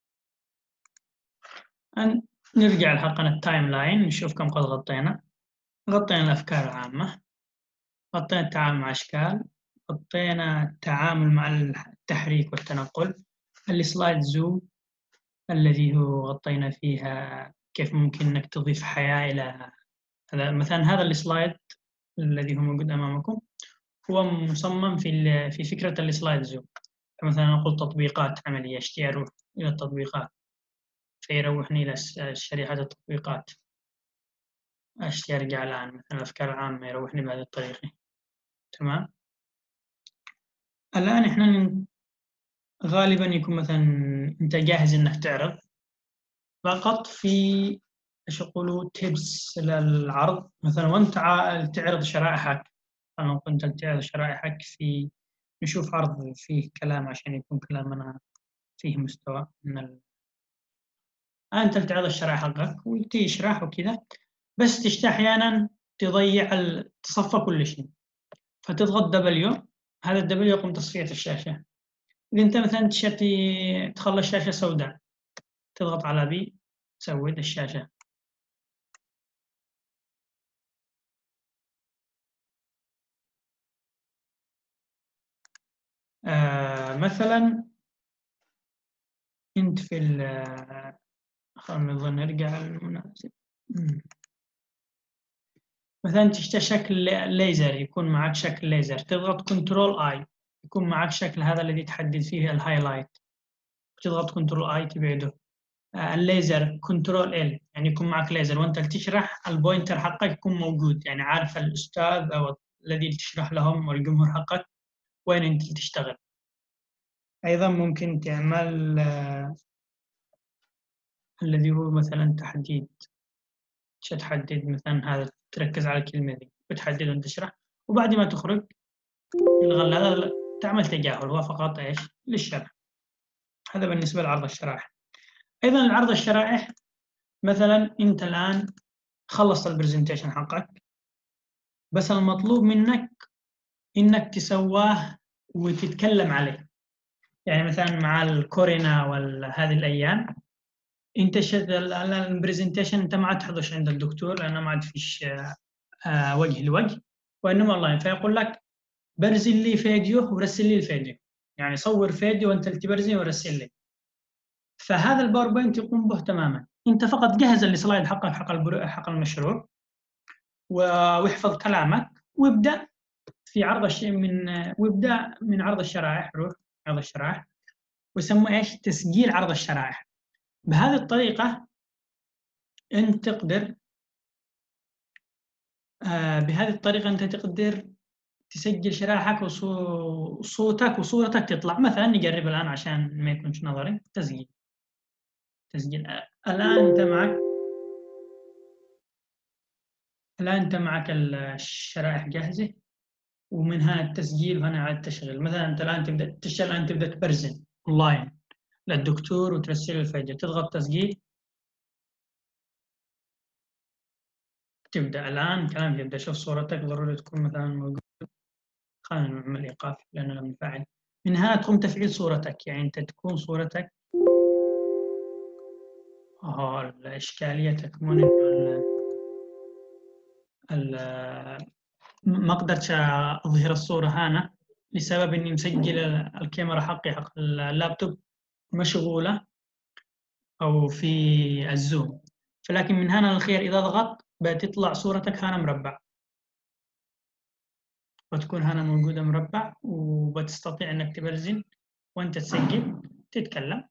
نرجع لحقنا التايم لاين، نشوف كم قد غطينا الأفكار العامة، غطينا التعامل مع أشكال، غطينا التعامل مع التحريك والتنقل، السلايد زوم الذي هو غطينا فيها كيف ممكن أنك تضيف حياة إلى هذا. مثلا هذا السلايد الذي هو موجود أمامكم هو مصمم في فكرة السلايد زوم. مثلا نقول تطبيقات عملية، اشتي أروح إلى التطبيقات فيروحني إلى شريحة التطبيقات، اشتي أرجع الآن مثلا الأفكار العامة يروحني بهذه الطريقة. تمام. الآن إحنا غالبا يكون مثلا أنت جاهز إنك تعرض، فقط في ايش يقولوا تيبس للعرض. مثلا وانت تعرض شرائحك، انا كنت تعرض شرائحك في نشوف عرض فيه كلام عشان يكون كلامنا فيه مستوى من انت تعرض الشرائح حقك وتشرح وكذا، بس تشتى احيانا تضيع تصفى كل شيء، فتضغط دبليو، هذا الدبليو يقوم تصفية الشاشة. إذا أنت مثلا تخلي الشاشة سوداء، تضغط على بي تسود الشاشة. مثلا أنت في خلينا نرجع المناسب. مثلا تشتري شكل ليزر، يكون معك شكل ليزر، تضغط كنترول اي يكون معك شكل هذا الذي تحدد فيه الهايلايت، تضغط كنترول اي تبعده. الليزر كنترول ال يعني يكون معك ليزر وانت تشرح، البوينتر حقك يكون موجود، يعني عارف الاستاذ او الذي تشرح لهم والجمهور حقك وين انت تشتغل. ايضا ممكن تعمل الذي هو مثلا تحدد مثلا هذا، تركز على الكلمة دي وتحدد وانت تشرح، وبعد ما تخرج الغل هذا تعمل تجاهل، هو فقط ايش للشرح. هذا بالنسبة لعرض الشرائح. ايضا العرض الشرائح مثلا انت الان خلصت البرزنتيشن حقك، بس المطلوب منك انك تسواه وتتكلم عليه. يعني مثلا مع الكورونا وهذه الايام انت البرزنتيشن انت ما عاد تحضرش عند الدكتور لانه ما عاد فيش وجه لوجه، وانما اونلاين، فيقول لك برزل لي فيديو ورسل لي الفيديو، يعني صور فيديو وانت اللي تبرزل ورسل لي. فهذا الباوربوينت يقوم به تماما، انت فقط جهز السلايد حقك حق المشروع ويحفظ كلامك، وابدا في عرض الشيء وابدا من عرض الشرائح. روح عرض الشرائح ويسموه ايش؟ تسجيل عرض الشرائح. بهذه الطريقه انت تقدر انت تقدر تسجل شرائحك وصوتك وصورتك تطلع. مثلا نجرب الان عشان ما يكونش نظري. تسجيل الان انت معك الشرائح جاهزه، ومنها التسجيل وهنا على التشغيل. مثلا انت الان تبدا تبرزن اونلاين للدكتور وترسل الفيديو، تضغط تسجيل، تبدا الان كلام يبدا. شوف صورتك ضروري تكون مثلا موجوده، خلينا نعمل ايقاف لانه لم يفعل. من هنا تقوم تفعيل صورتك، يعني انت تكون صورتك الاشكاليه تكمن ما قدرتش اظهر الصوره هنا لسبب اني مسجل الكاميرا حقي حق اللابتوب مشغوله او في الزوم. فلكن من هنا الخير اذا ضغط بتطلع صورتك هنا مربع، وتكون هنا موجودة مربع، وبتستطيع إنك تبرزن وأنت تسجل تتكلم.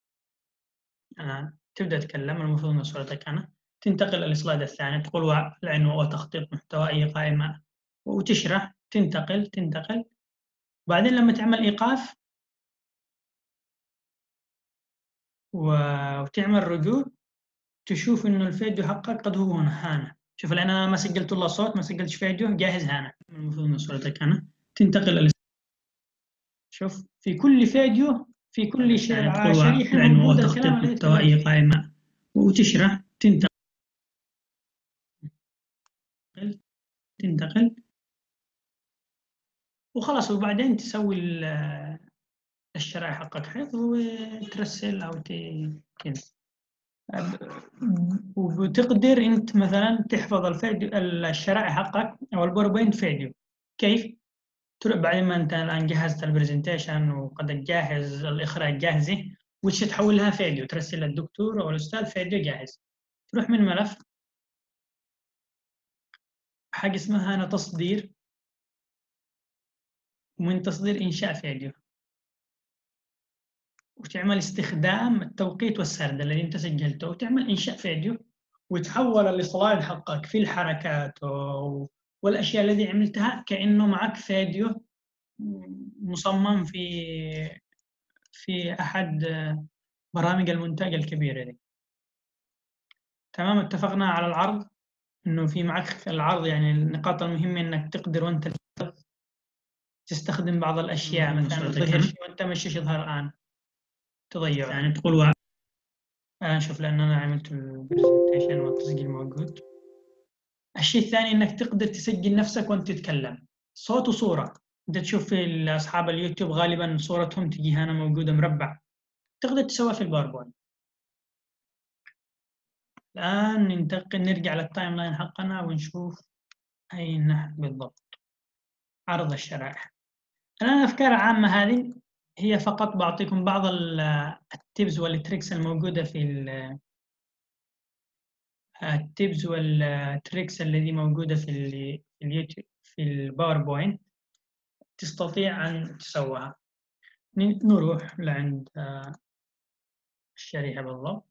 تبدأ تتكلم، المفروض إن صورتك هنا تنتقل للسلايد الثاني، تقول العنوان وتخطيط محتوى أي قائمة وتشرح، تنتقل. وبعدين لما تعمل إيقاف وتعمل رجوع، تشوف إنه الفيديو حقك قد هو هنا. شوف الآن أنا ما سجلت له صوت، ما سجلتش فيديو، جاهز هنا. المفروض إن صورتك هنا تنتقل شوف في كل فيديو، في كل شريحة موجود الكلام الذي محتوى أي قائمة وتشرح، تنتقل وخلاص. وبعدين تسوي الشرائح حقك حفظ وترسل أو كذا. وبتقدر أنت مثلا تحفظ الفيديو الشرائح حقك أو الباوربوينت فيديو. كيف؟ تروح بعد ما أنت الآن جهزت البرزنتيشن وقد تجهز الإخراج جاهزة، وش تحولها فيديو، ترسل للدكتور أو الأستاذ فيديو جاهز. تروح من ملف حاجة اسمها هنا تصدير، ومن تصدير إنشاء فيديو، وتعمل استخدام التوقيت والسرد الذي أنت سجلته، وتعمل إنشاء فيديو، وتحول السلايد حقك في الحركات والأشياء التي عملتها كأنه معك فيديو مصمم في أحد برامج المونتاج الكبيرة دي. تمام، اتفقنا على العرض، إنه في معك العرض، يعني النقاط المهمة إنك تقدر وأنت تستخدم بعض الأشياء، مثلا تظهر شيء وأنت مش يظهر الآن تضيعه، يعني تقول شوف لأن أنا عملت البرزنتيشن والتسجيل موجود. الشيء الثاني إنك تقدر تسجل نفسك وأنت تتكلم، صوت وصورة. أنت تشوف في أصحاب اليوتيوب غالبا صورتهم تجي هنا موجودة مربع، تقدر تسويها في الباوربوينت. الآن نرجع للتايم لاين حقنا ونشوف أين نحن بالضبط. عرض الشرائح. الآن الأفكار العامة هذه هي فقط بعطيكم بعض التيبز والتريكس الموجودة في التيبز والتريكس الذي موجودة في اليوتيوب في الباوربوينت، تستطيع أن تسويها. نروح لعند الشريحة بالضبط.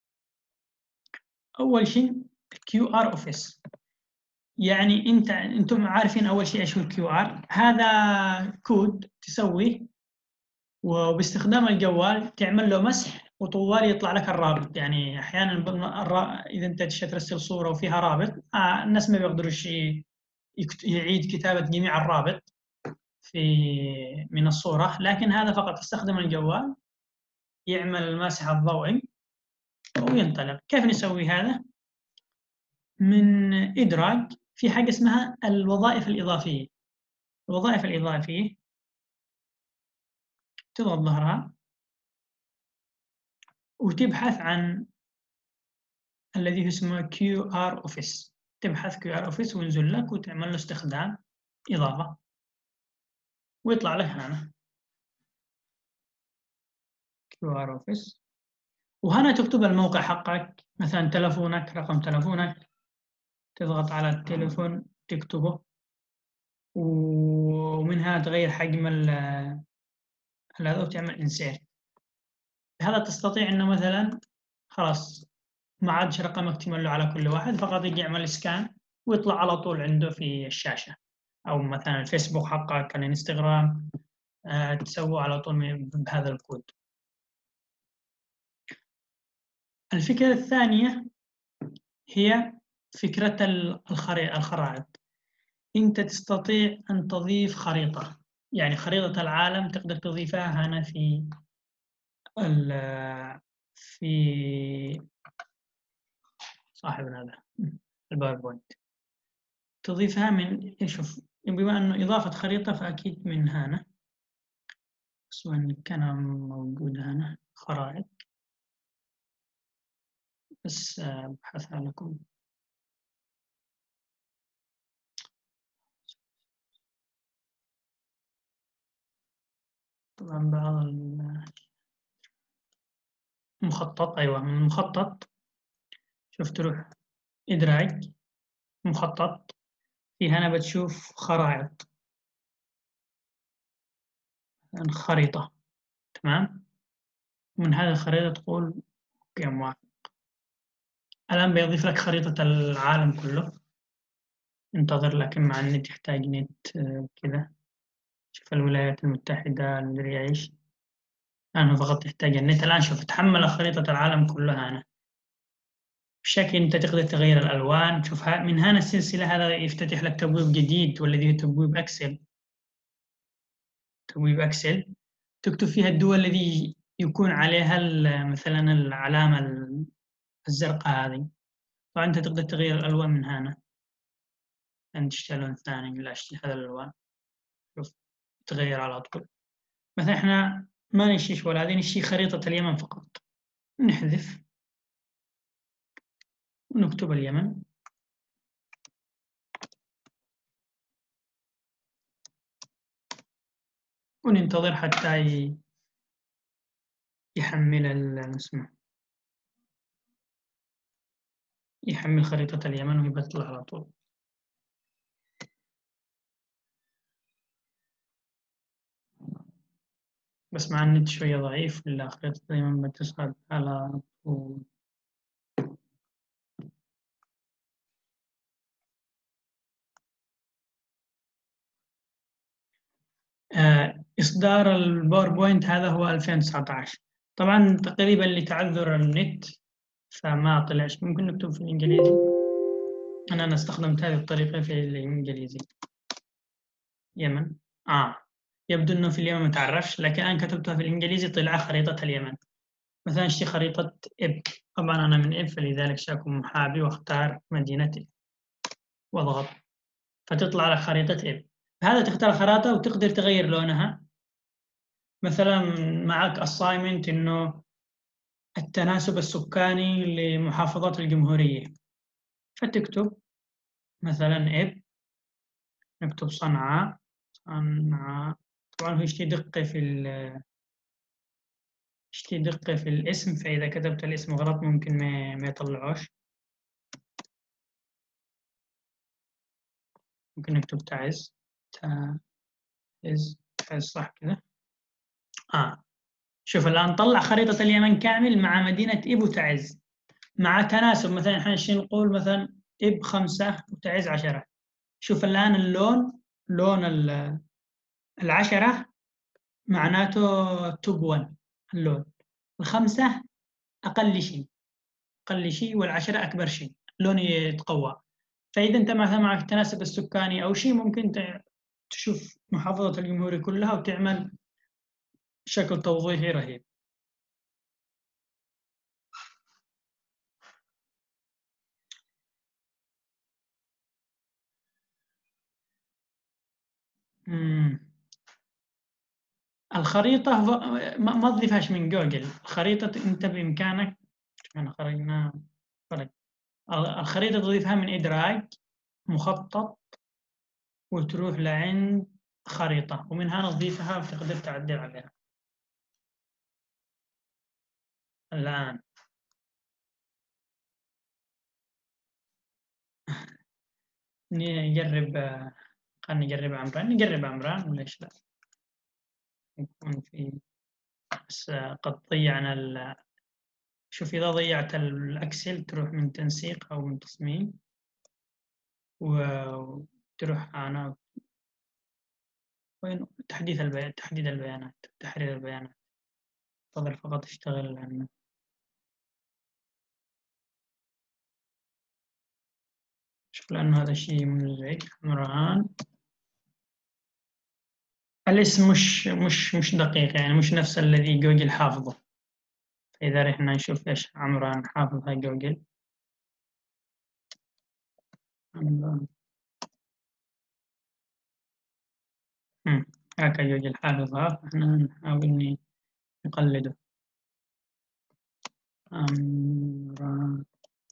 أول شيء QR أوفيس، يعني أنتم عارفين أول شيء إيش هو QR. هذا كود تسويه، وباستخدام الجوال تعمل له مسح وطوال يطلع لك الرابط. يعني أحيانا إذا أنت ترسل صورة وفيها رابط، الناس ما بيقدروش يعيد كتابة جميع الرابط من الصورة، لكن هذا فقط تستخدم الجوال يعمل المسح الضوئي وينطلق. كيف نسوي هذا؟ من إدراج في حاجة اسمها الوظائف الإضافية. الوظائف الإضافية تضغط ظهرها وتبحث عن الذي اسمه QR أوفيس. تبحث QR أوفيس وينزل لك وتعمل له استخدام إضافة ويطلع لك هنا QR أوفيس. وهنا تكتب الموقع حقك، مثلا تلفونك، رقم تلفونك، تضغط على التليفون تكتبه، ومنها تغير حجم هذا وتعمل إنسيرت. بهذا تستطيع إنه مثلا خلاص ما عادش رقمك تمله على كل واحد، فقط يجي يعمل سكان ويطلع على طول عنده في الشاشة. أو مثلا الفيسبوك حقك، الانستغرام، تسويه على طول بهذا الكود. الفكرة الثانية هي فكرة الخرائط. أنت تستطيع أن تضيف خريطة، يعني خريطة العالم تقدر تضيفها هنا في صاحب هذا الباوربوينت، تضيفها من شوف. بما أنه إضافة خريطة فأكيد من هنا، سواء كان موجود هنا خرائط، بس أبحثها لكم. طبعا بعض المخطط، أيوة من المخطط. شوف تروح إدراج مخطط، في هنا بتشوف خرائط، خريطة، تمام؟ من هذه الخريطة تقول أوكي موافق. الآن بيضيف لك خريطة العالم كله، انتظر، لكن مع النت يحتاج نت كذا. شوف الولايات المتحدة، اللي يعيش، أنا فقط يحتاج النت. الآن شوف تحمل خريطة العالم كلها هنا بشكل أنت تقدر تغير الألوان. شوف من هنا السلسلة، هذا يفتتح لك تبويب جديد والذي هو تبويب أكسل. تبويب أكسل تكتب فيها الدول الذي يكون عليها مثلا العلامة الزرقاء هذه. طبعا أنت تقدر تغير الألوان من هنا، أنت تشتري لون ثاني، لا اشتري هذا الألوان، شوف تغير على طول. مثلا إحنا ما نشتري ولا هذه، نشتري خريطة اليمن فقط، نحذف ونكتب اليمن، وننتظر حتى يحمل اسمه، يحمل خريطة اليمن ويبطل على طول. بس مع النت شوية ضعيف، ولا خريطة اليمن بتصعد على طول. إصدار الباوربوينت هذا هو 2019 طبعا، تقريبا لتعذر النت فما طلعش. ممكن نكتب في الإنجليزي، أنا استخدمت هذه الطريقة في الإنجليزي. يمن، يبدو أنه في اليمن متعرفش، لكن أنا كتبتها في الإنجليزي طلع خريطة اليمن. مثلا اشتي خريطة إب، طبعا أنا من إب فلذلك سأكون محابي واختار مدينة إب واضغط فتطلع لك خريطة إب. هذا تختار خريطة وتقدر تغير لونها. مثلا معك assignment إنه التناسب السكاني لمحافظات الجمهورية، فتكتب مثلا إب، نكتب صنعاء. طبعا هو يشتي دقة في الاسم، فإذا كتبت الاسم غلط ممكن ما يطلعوش. ممكن نكتب تعز صح كده. شوف الآن طلع خريطة اليمن كامل مع مدينة إب وتعز، مع تناسب. مثلا احنا نقول مثلا إب 5 وتعز 10. شوف الآن لون 10 معناته توب 1 اللون، 5 أقل شيء والعشرة أكبر شيء، اللون يتقوى. فإذا أنت مثلا معك التناسب السكاني أو شيء، ممكن تشوف محافظة الجمهورية كلها وتعمل شكل توضيحي رهيب. الخريطة ما تضيفهاش من جوجل. الخريطة أنت بإمكانك، الخريطة تضيفها من إدراج مخطط وتروح لعند خريطة، ومن هنا تضيفها وتقدر تعدل عليها. الآن خلينا نجرب عمران وليش لا. يكون في بس قد ضيعنا شوف إذا ضيعت الأكسل تروح من تنسيق أو من تصميم وتروح أنا وين تحديد البيانات، تحرير البيانات. تفضل فقط اشتغل عنه. شوف لأنه هذا شيء مزعج. عمران الاسم مش دقيق، يعني مش نفس الذي جوجل حافظه. فإذا رحنا نشوف إيش عمران حافظها جوجل. هكا جوجل حافظها، احنا نحاول نقلده. عمران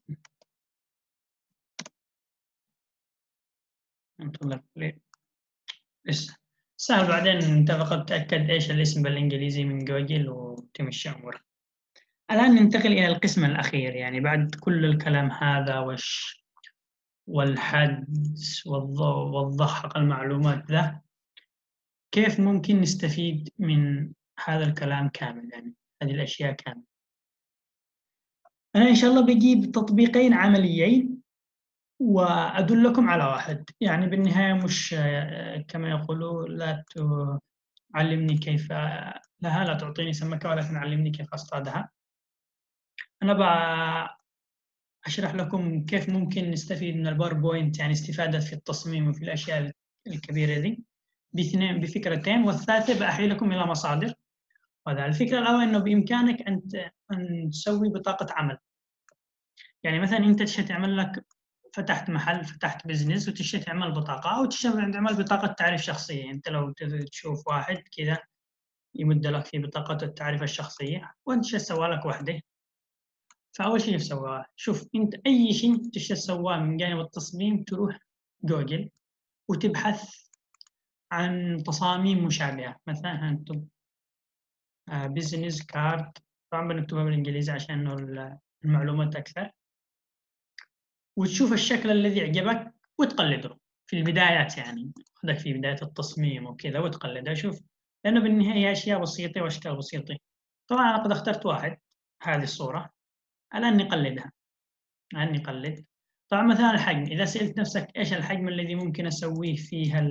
انتظر لسه سهل، بعدين انت فقط تأكد ايش الاسم بالانجليزي من جوجل وتمشي امورك. الآن ننتقل إلى القسم الأخير، يعني بعد كل الكلام هذا والحدس والضخ المعلومات ذا، كيف ممكن نستفيد من هذا الكلام كامل، يعني هذه الأشياء كامل. أنا إن شاء الله بجيب تطبيقين عمليين وأدلكم على واحد، يعني بالنهاية مش كما يقولوا لا تعلمني كيف لا تعطيني سمكة ولكن علمني كيف أصطادها. أنا أشرح لكم كيف ممكن نستفيد من الباوربوينت، يعني استفادة في التصميم وفي الأشياء الكبيرة دي بفكرتين، والثالثة بأحيل لكم إلى مصادر. وهذا الفكرة الأولى أنه بإمكانك أن تسوي بطاقة عمل. يعني مثلا أنت تشتي تعمل لك، فتحت محل، فتحت بزنس وتشتي تعمل بطاقة، أو تشتي تعمل بطاقة تعريف شخصية. أنت لو تشوف واحد كذا يمد لك في بطاقة التعريف الشخصية وأنت تسوى لك وحدة، فأول شيء تسواه، شوف أنت أي شيء تسواه من جانب التصميم، تروح جوجل وتبحث عن تصاميم مشابهة. مثلا نكتب بزنس كارد، طبعا بنكتبها بالإنجليزي عشان المعلومات أكثر، وتشوف الشكل الذي يعجبك وتقلده في البدايات، يعني خذك في بداية التصميم وكذا وتقلده. شوف، لأنه بالنهاية أشياء بسيطة وأشكال بسيطة. طبعا أنا قد اخترت واحد، هذه الصورة، الآن نقلدها. الآن نقلد. طبعا مثلا الحجم، إذا سألت نفسك إيش الحجم الذي ممكن أسويه فيها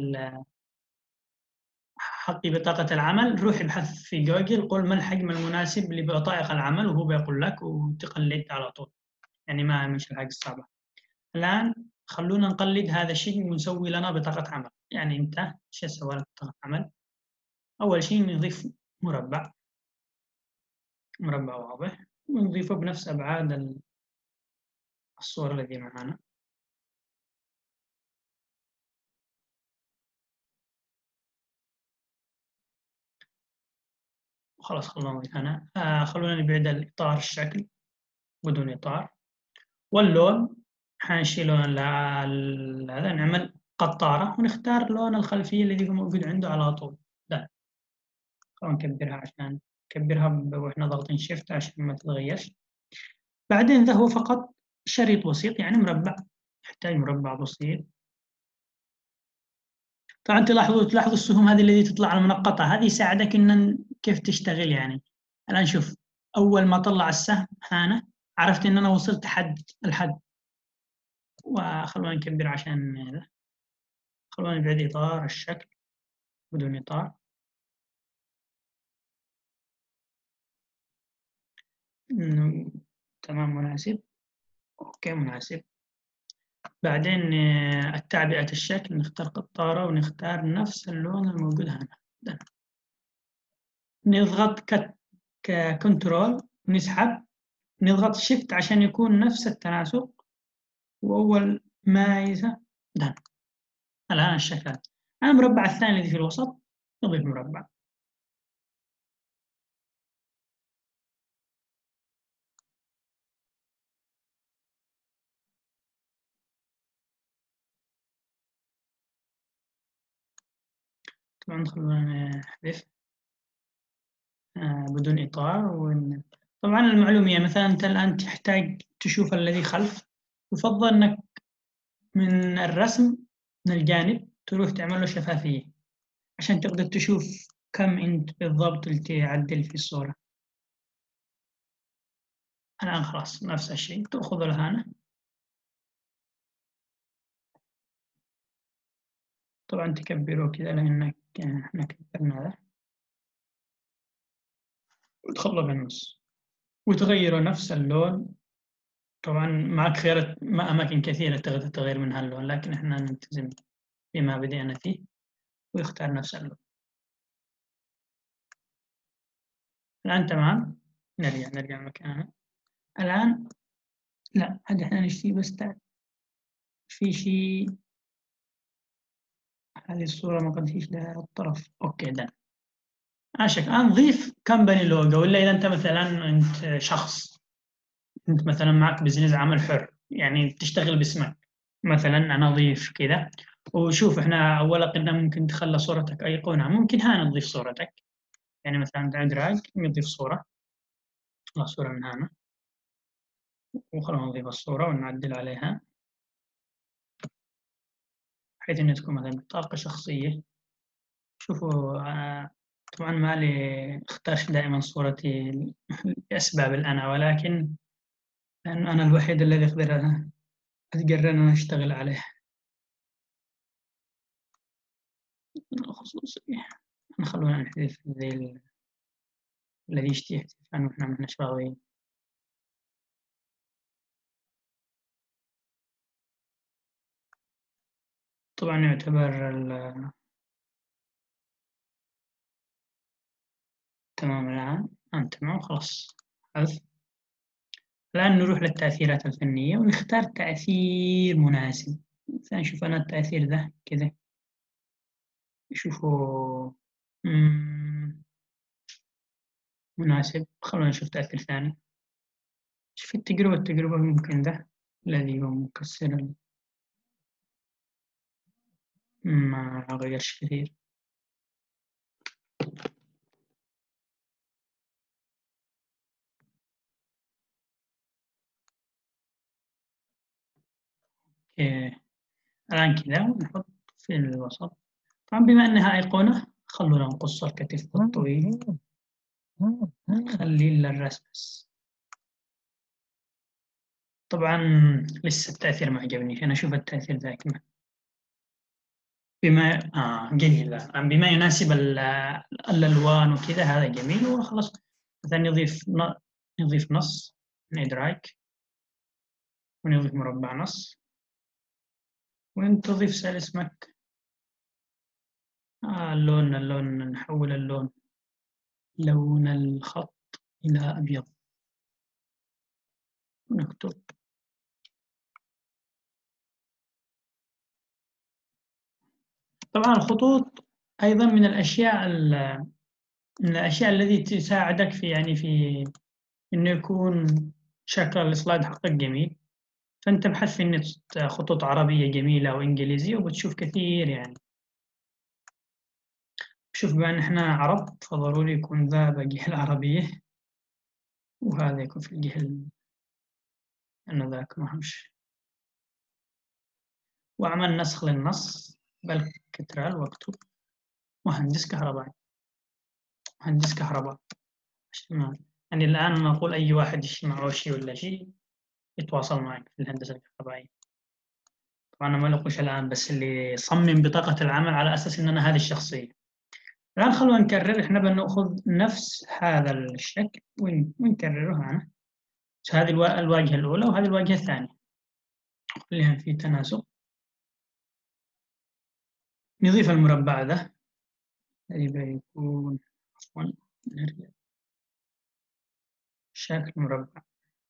حقي بطاقة العمل، روح ابحث في جوجل، قل ما الحجم المناسب لبطائق العمل وهو بيقول لك، وتقلد على طول. يعني ما مش الحاجة الصعبة. الآن خلونا نقلد هذا الشيء ونسوي لنا بطاقة عمل. يعني أنت إيش تسوي لك بطاقة عمل؟ أول شيء نضيف مربع واضح، ونضيفه بنفس أبعاد الصورة الذي معنا. خلاص خلونا نضيف هنا. خلونا نبعد الإطار، الشكل بدون إطار، واللون حنشيل لون هذا، نعمل قطارة ونختار لون الخلفية الذي هو موجود عنده على طول. ده خلونا نكبرها، عشان نكبرها وإحنا ضاغطين شيفت عشان ما تتغيرش. بعدين ذا هو فقط شريط بسيط، يعني مربع، يحتاج مربع بسيط. طبعا تلاحظوا السهم هذه التي تطلع المنقطة، هذه يساعدك إن كيف تشتغل. يعني الآن شوف، أول ما طلع السهم هنا عرفت إن أنا وصلت الحد. وخلونا نكبر عشان هذا. خلونا نبعد إطار الشكل بدون إطار. تمام، مناسب. أوكي، مناسب. بعدين التعبئة الشكل، نختار قطارة ونختار نفس اللون الموجود هنا. نضغط ككنترول، نسحب، نضغط شيفت عشان يكون نفس التناسق، وأول ما ده الآن الشكل. المربع الثاني الذي في الوسط نضيف مربع. طبعا خلونا نحذف بدون إطار. طبعا المعلومية، مثلا أنت الآن تحتاج تشوف الذي خلف، يفضل أنك من الرسم من الجانب تروح تعمل له شفافية عشان تقدر تشوف كم أنت بالضبط اللي تعدل في الصورة. الآن خلاص نفس الشيء، تأخذ الهانة. طبعا تكبره كذا لأنك احنا كبرنا هذا، وتخلى بالنص وتغيره نفس اللون. طبعا معك خيار أماكن كثيرة تقدر تغير منها اللون، لكن احنا نلتزم بما بدأنا فيه ويختار نفس اللون. الآن تمام. نرجع مكاننا. الآن لا، هذا احنا نشتي بس في شيء، هذه الصورة ما قد فيش لها الطرف. أوكي، ده الآن نضيف كمباني لوجو. ولا إذا أنت مثلا أنت شخص، أنت مثلا معك بزنس عمل حر، يعني تشتغل باسمك، مثلا أنا أضيف كذا. وشوف إحنا أولا قلنا ممكن تخلى صورتك أيقونة، ممكن هنا نضيف صورتك. يعني مثلا دراج نضيف صورة، صورة من هنا، وخلونا نضيف الصورة ونعدل عليها. بحيث إنها تكون مثلا بطاقة شخصية. شوفوا طبعا ما لي اختارش دائما صورتي لأسباب الأنا، ولكن لأن أنا الوحيد الذي أقدر أن أشتغل عليه الخصوصية. خلونا نحذف الذي يشتي يحذف عنه وإحنا ماناش باغيين. طبعا يعتبر تمام. الآن تمام خلاص حذف. الآن نروح للتأثيرات الفنية ونختار تأثير مناسب. مثلا نشوف أنا التأثير ده كذا، شوفوا مناسب. خلونا نشوف تأثير ثاني. شوف التجربة ممكن ده الذي هو مكسر ما غيرش كثير. الآن كذا ونحط في الوسط. طبعا بما أنها أيقونة خلونا نقص الكتف الطويل، نخلي للرأس بس. طبعا لسه التأثير ما عجبني، أنا أشوف التأثير ذا كمان بما جميل. بما يناسب الألوان وكذا هذا جميل وخلاص. مثلا نضيف نص من إدراك، ونضيف مربع نص، وانت تضيف سال اسمك. اللون نحول اللون، لون الخط إلى أبيض، نكتب طبعا الخطوط أيضا من الأشياء التي تساعدك في إنه يكون شكل السلايد حقك جميل. فأنت تبحث في النت خطوط عربية جميلة وإنجليزية وبتشوف كثير يعني. شوف بأن إحنا عرب فضروري يكون ذا بالجهة العربية، وهذا يكون في الجهة أنه ذاك ما همش. وأعمل نسخ للنص بالكترال واكتب مهندس كهربائي. مهندس كهرباء يعني الآن نقول أي واحد يسمع شيء ولا شيء يتواصل معك في الهندسة الكهربائية. طبعا أنا ما لقوش الآن، بس اللي صمم بطاقة العمل على أساس إن أنا هذه الشخصية. الآن خلونا نكرر. إحنا بنأخذ نفس هذا الشكل ونكرره هنا. هذه الواجهة الأولى وهذه الواجهة الثانية، خليها في تناسق. نضيف المربع ذا الذي يكون عفوا شكل مربع.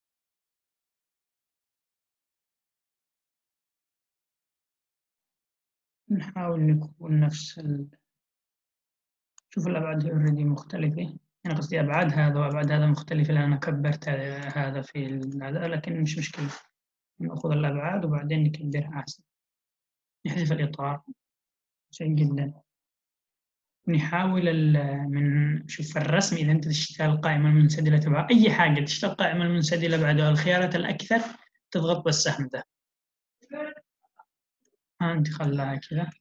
نحاول نكون نفس شوف الأبعاد already مختلفة. أنا قصدي أبعاد هذا وأبعاد هذا مختلفة لأن أنا كبرت هذا في هذا، لكن مش مشكلة. نأخذ الأبعاد وبعدين نكبرها أحسن. نحذف الإطار سهل جدا. نحاول شوف الرسم إذا أنت تشتغل القائمة المنسدلة تبع أي حاجة، تشتغل القائمة المنسدلة بعد الخيارات الأكثر تضغط بالسهم ده. أنت خلاها كذا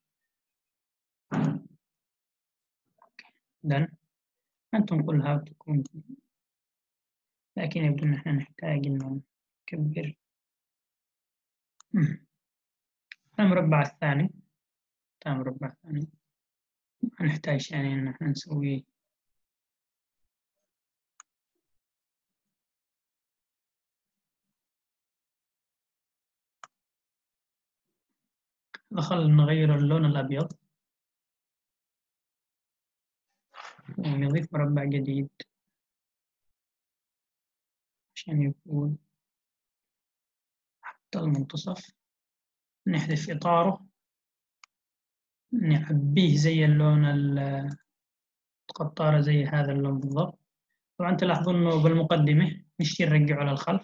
دن. أنت نقولها تكون، لكن يبدو أن احنا نحتاج إنه نكبر المربع الثاني. المربع الثاني نحتاج يعني إن احنا نسوي نغير اللون الأبيض ونضيف مربع جديد عشان يكون حتى المنتصف. نحذف إطاره، نعبيه زي اللون القطارة زي هذا اللون بالضبط. طبعا تلاحظون إنه بالمقدمة نشتي نرجعه للخلف،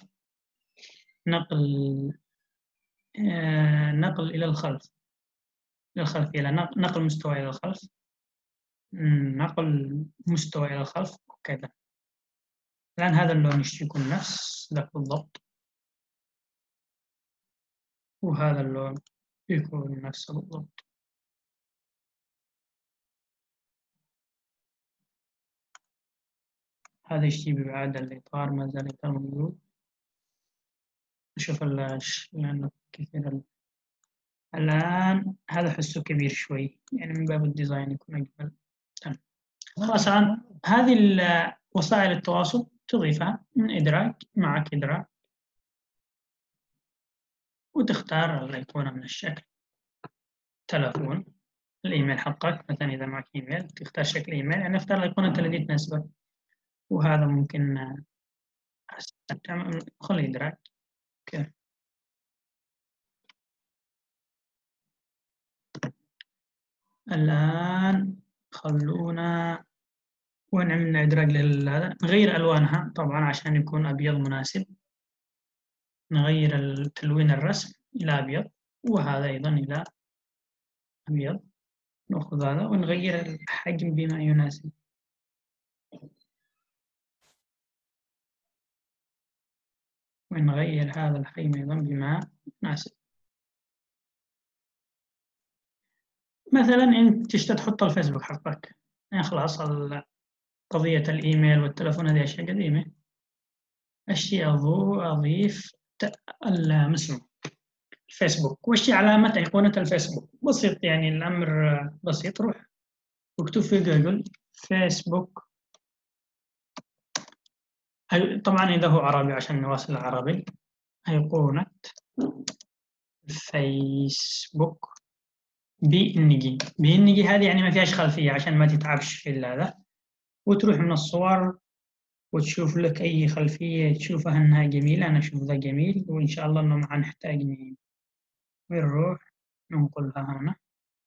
نقل إلى الخلف إلى نقل مستوى إلى الخلف، نقل مستوى إلى الخلف وكذا. الآن هذا اللون يكون نفس ذاك بالضبط، وهذا اللون يكون نفسه بالضبط. هذا الشيء بيعاد الإطار ما زال الإطار موجود. نشوف لأنه كثير الآن هذا حسه كبير شوي، يعني من باب الديزاين يكون أجمل. تمام. خلاص الآن هذه وسائل التواصل تضيفها من إدراج، معك إدراج، وتختار الأيقونة من الشكل. تلفون، الإيميل حقك مثلا إذا معك إيميل تختار شكل إيميل، يعني اختار الأيقونة التي تناسبك. وهذا ممكن خلي إدراج. أوكي. الآن خلونا وين عملنا إدراج لهذا، نغير ألوانها طبعا عشان يكون أبيض مناسب. نغير تلوين الرسم إلى أبيض، وهذا أيضا إلى أبيض. نأخذ هذا ونغير الحجم بما يناسب. ونغير هذا الحجم أيضا بما يناسب. مثلا أنت تشتى تحط الفيسبوك حقك، يعني خلاص قضية الإيميل والتلفون هذه أشياء قديمة. أشياء أضيف المسمى الفيسبوك، وش علامة أيقونة الفيسبوك؟ بسيط، يعني الأمر بسيط. روح واكتب في جوجل فيسبوك. طبعا إذا هو عربي عشان نواصل العربي، أيقونة فيسبوك بإنجي هذه يعني ما فيهاش خلفية عشان ما تتعبش في هذا. وتروح من الصور وتشوف لك أي خلفية تشوفها أنها جميلة. أنا أشوف ذا جميل وإن شاء الله أنه ما نحتاج ونروح ننقلها هنا.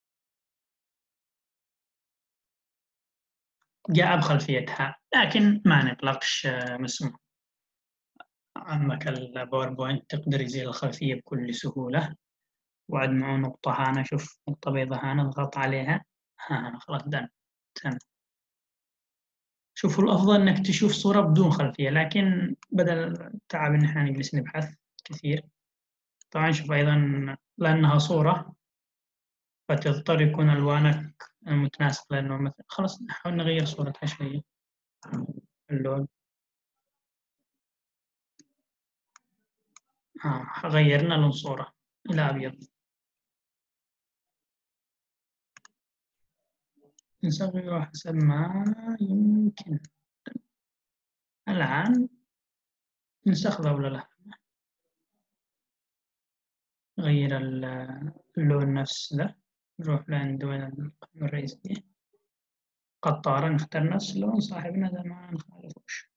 جاء بخلفيتها لكن ما نقلقش. مسموح عندك الباوربوينت تقدر يزيل الخلفية بكل سهولة. وعد معه نقطة هنا، شوف نقطة بيضاء هنا، نضغط عليها خلاص دن. تمام. شوفوا الأفضل إنك تشوف صورة بدون خلفية، لكن بدل تعب إن إحنا نجلس نبحث كثير. طبعا شوف أيضا لأنها صورة فتضطر يكون ألوانك متناسقة، لأنه مثلا خلاص نحاول نغير صورتها شوية. اللون غيرنا لون صورة إلى أبيض. نصغره حسب ما يمكن. الآن نستخدم ولا لا؟ غير اللون نفس ذا. نروح لعند وين القائمة الرئيسية، قطارة، نختار نفس اللون صاحبنا ذا ما نخالفوش.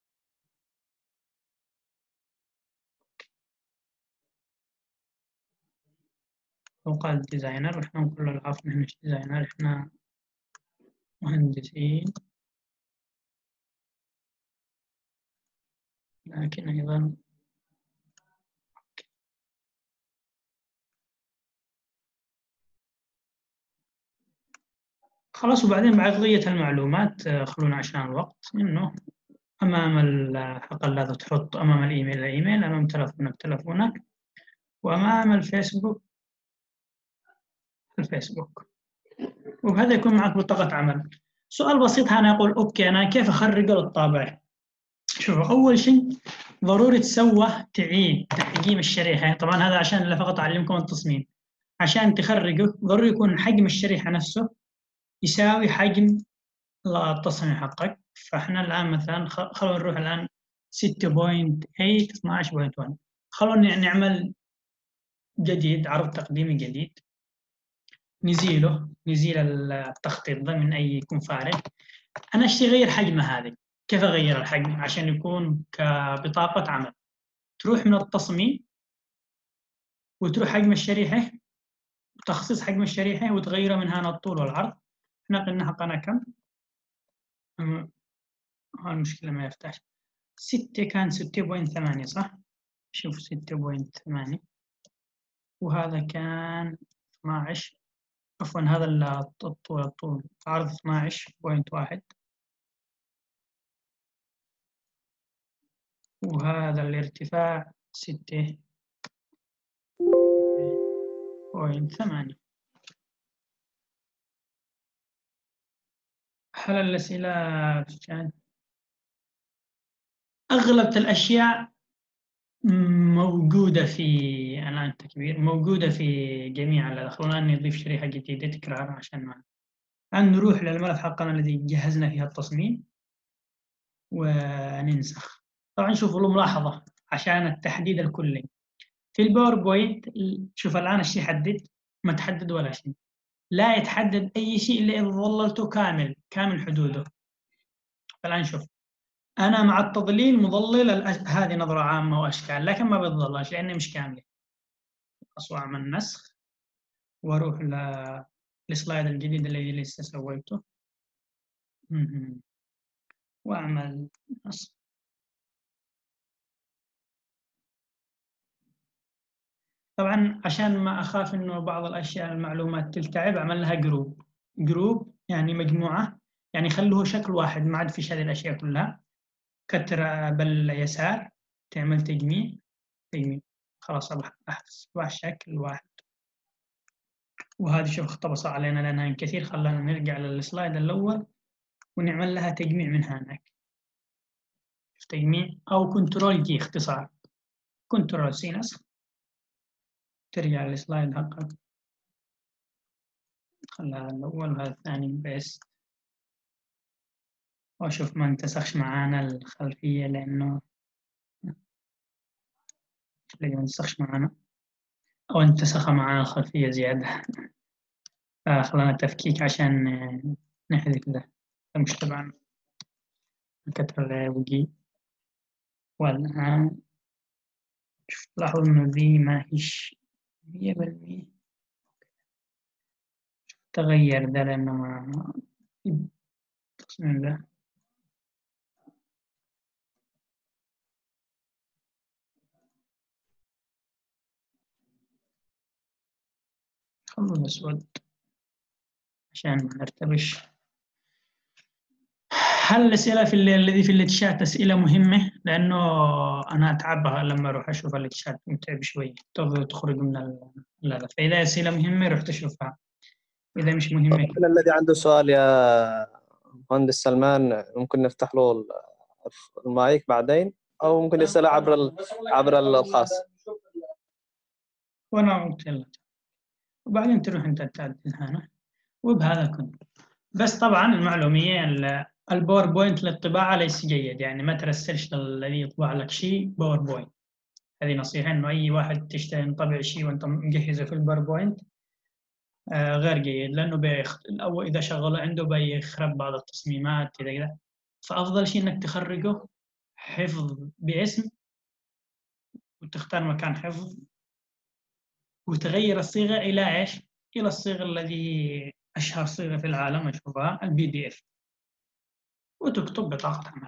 وقال الديزاينر، وإحنا نقول له العفو نحن مش ديزاينر، إحنا مهندسين. لكن أيضا خلاص. وبعدين بعد قضية المعلومات خلونا عشان الوقت، إنه أمام الحقل لازم تحط أمام الإيميل، أمام تلفونك، وأمام الفيسبوك. وبهذا يكون معك بطاقة عمل. سؤال بسيط هنا يقول أوكي أنا كيف أخرج للطابع؟ شوفوا أول شيء ضروري تعيد تحجيم الشريحة. طبعا هذا عشان فقط أعلمكم التصميم. عشان تخرجه ضروري يكون حجم الشريحة نفسه يساوي حجم التصميم حقك. فإحنا الآن مثلا خلونا نروح الآن 6.8 12.1. خلونا نعمل جديد، عرض تقديمي جديد. نزيل التخطيط ده من أي يكون فارغ. أنا أشتي غير حجمه هذه. كيف أغير الحجم عشان يكون كبطاقة عمل؟ تروح من التصميم وتروح حجم الشريحة، تخصيص حجم الشريحة، وتغيره من هنا الطول والعرض. احنا قلنا حقنا كم؟ المشكلة ما يفتحش. 6 كان 6.8 صح؟ شوف 6.8 وهذا كان 12. عفوا هذا الطول عرض 12.1 وهذا الارتفاع 6.8. هل الأسئلة أغلب الأشياء موجودة في الآن تكبير، موجودة في جميع الأدخل. الآن نضيف شريحة جديدة تكرار عشان ما الآن نروح للملف حقنا الذي جهزنا فيها التصميم وننسخ. طبعا شوفوا له ملاحظة عشان التحديد الكلي في الباوربوينت. شوف الآن الشيء يحدد، ما تحدد ولا شيء، لا يتحدد أي شيء إلا إذا ظللته كامل حدوده. فالآن شوف أنا مع التضليل مضلل هذه نظرة عامة وأشكال، لكن ما بتظللش لأني مش كاملة. أصوع من نسخ وأروح للسلايد الجديد الذي لسه سويته وأعمل نسخ. طبعا عشان ما أخاف إنه بعض الأشياء المعلومات تلتعب أعمل لها جروب يعني مجموعة، يعني خلوه شكل واحد ما عاد فيش هذه الأشياء كلها. كتر باليسار تعمل تجميع خلاص أصبح شكل واحد. وهذه شوف اختصر علينا لأنها كثير، خلانا نرجع للسلايد الأول ونعمل لها تجميع من هناك. تجميع أو كنترول جي اختصار، كنترول سي نسخ، ترجع للسلايد حقك، خلها الأول وهذا الثاني بيست. وأشوف ما انتسخش معانا الخلفية لأنه ما انتسخش معانا أو انتسخ معانا الخلفية زيادة. خلنا تفكيك عشان نحذف ده مش تبعنا كتر وجي. والآن لاحظوا إنه ذي ما هيش 100% تغير ده لأنه ما التصميم ده. خلوه أسود عشان ما نرتبش. هل الأسئلة الذي في الشات أسئلة مهمة؟ لأنه أنا أتعب لما أروح أشوف الشات، متعب شوي تخرج من هذا. فإذا أسئلة مهمة روح تشوفها، إذا مش مهمة الذي عنده سؤال يا مهندس سلمان ممكن نفتح له المايك بعدين، أو ممكن يسأل عبر الخاص. وأنا قلت له وبعدين تروح أنت تعدل هنا. وبهذا كنت بس طبعا المعلومية الباوربوينت للطباعة ليس جيد، يعني ما ترسلش للذي يطبع لك شيء باوربوينت. هذه نصيحة إنه أي واحد تشتري نطبع شيء وأنت مجهزه في الباوربوينت غير جيد، لأنه أو إذا شغله عنده بيخرب بعض التصميمات كذا. فأفضل شيء إنك تخرجه حفظ باسم وتختار مكان حفظ وتغير الصيغة إلى إيش؟ إلى الصيغة الذي أشهر صيغة في العالم أشوفها الPDF، وتكتب بطاقة عمل.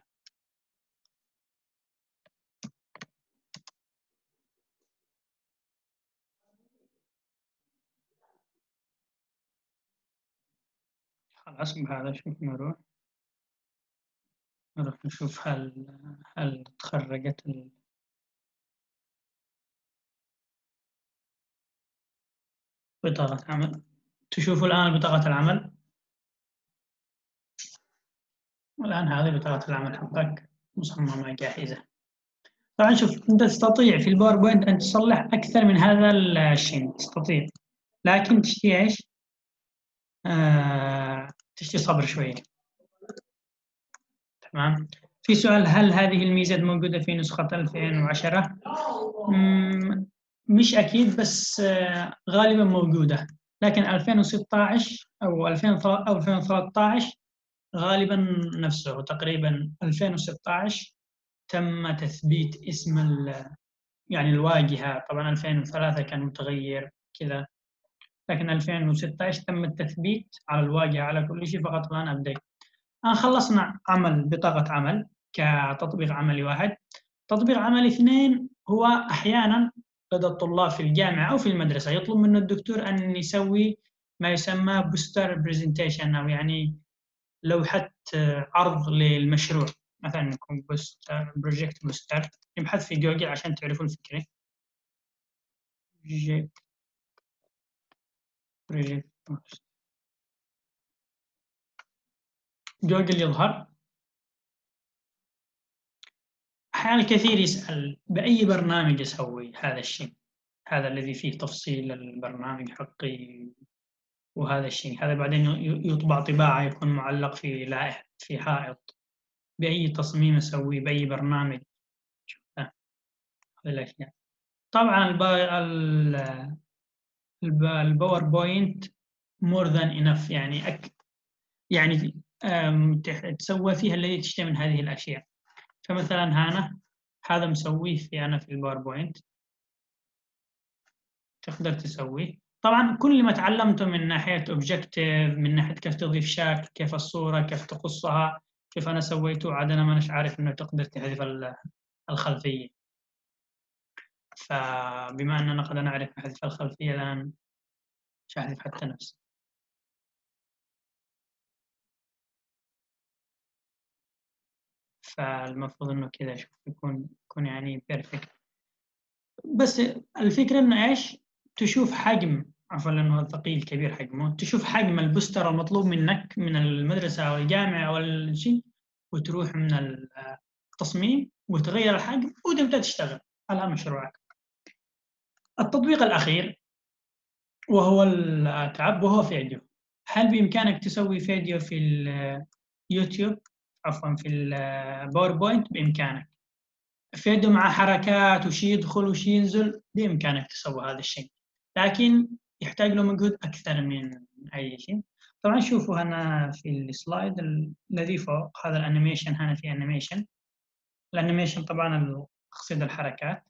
خلاص بهذا شوف نروح نشوف هل تخرجت بطاقة عمل. تشوفوا الآن بطاقة العمل، والآن هذه بطاقة العمل حقك مصممة جاهزة. طبعا شوف أنت تستطيع في الباوربوينت أن تصلح أكثر من هذا الشيء، تستطيع، لكن تشتي إيش؟ تشتي صبر شوية. تمام. في سؤال، هل هذه الميزات موجودة في نسخة 2010؟ مش أكيد بس غالبا موجودة، لكن 2016 أو 2013 غالبا نفسه تقريبا. 2016 تم تثبيت اسم يعني الواجهة. طبعا 2003 كان متغير كذا، لكن 2016 تم التثبيت على الواجهة على كل شيء، فقط الآن أبديت. خلصنا عمل بطاقة عمل كتطبيق عملي واحد. تطبيق عملي اثنين هو أحيانا لدى الطلاب في الجامعة أو في المدرسة يطلب منه الدكتور أن يسوي ما يسمى بوستر برزنتيشن، أو يعني لوحة عرض للمشروع. مثلا يكون بوستر بروجكت بوستر، يبحث في جوجل عشان تعرفوا الفكرة. بروجكت جوجل يظهر. أحيانا كثير يسأل بأي برنامج أسوي هذا الشيء، هذا الذي فيه تفصيل البرنامج حقي، وهذا الشيء هذا بعدين يطبع طباعة يكون معلق في لائحة في حائط، بأي تصميم أسوي بأي برنامج. هذه الأشياء. طبعا الباوربوينت more than enough، يعني تسوى فيها الذي تشتهي من هذه الأشياء. فمثلا هذا مسويه أنا في الباوربوينت، تقدر تسويه. طبعا كل ما تعلمته من ناحية objective، من ناحية كيف تضيف شكل، كيف الصورة، كيف تقصها، كيف أنا سويته، عاد أنا مانيش عارف إنه تقدر تحذف الخلفية. فبما أننا قد نعرف حذف الخلفية الآن مش أحذف حتى نفسي. فالمفروض إنه كذا يكون يعني بيرفكت. بس الفكرة إنه إيش؟ تشوف حجم، عفوا لأنه ثقيل كبير حجمه، تشوف حجم البوستر المطلوب منك من المدرسة أو الجامعة أو الشيء، وتروح من التصميم وتغير الحجم وتبدأ تشتغل على مشروعك. التطبيق الأخير وهو الأتعب وهو فيديو. هل بإمكانك تسوي فيديو في اليوتيوب؟ عفوا في الباوربوينت بإمكانك. فيديو مع حركات وشي يدخل وشي ينزل، بإمكانك تسوي هذا الشيء، لكن يحتاج له مجهود أكثر من أي شيء. طبعا شوفوا هنا في السلايد الذي فوق هذا الأنيميشن، هنا في أنيميشن. الأنيميشن طبعا أقصد الحركات.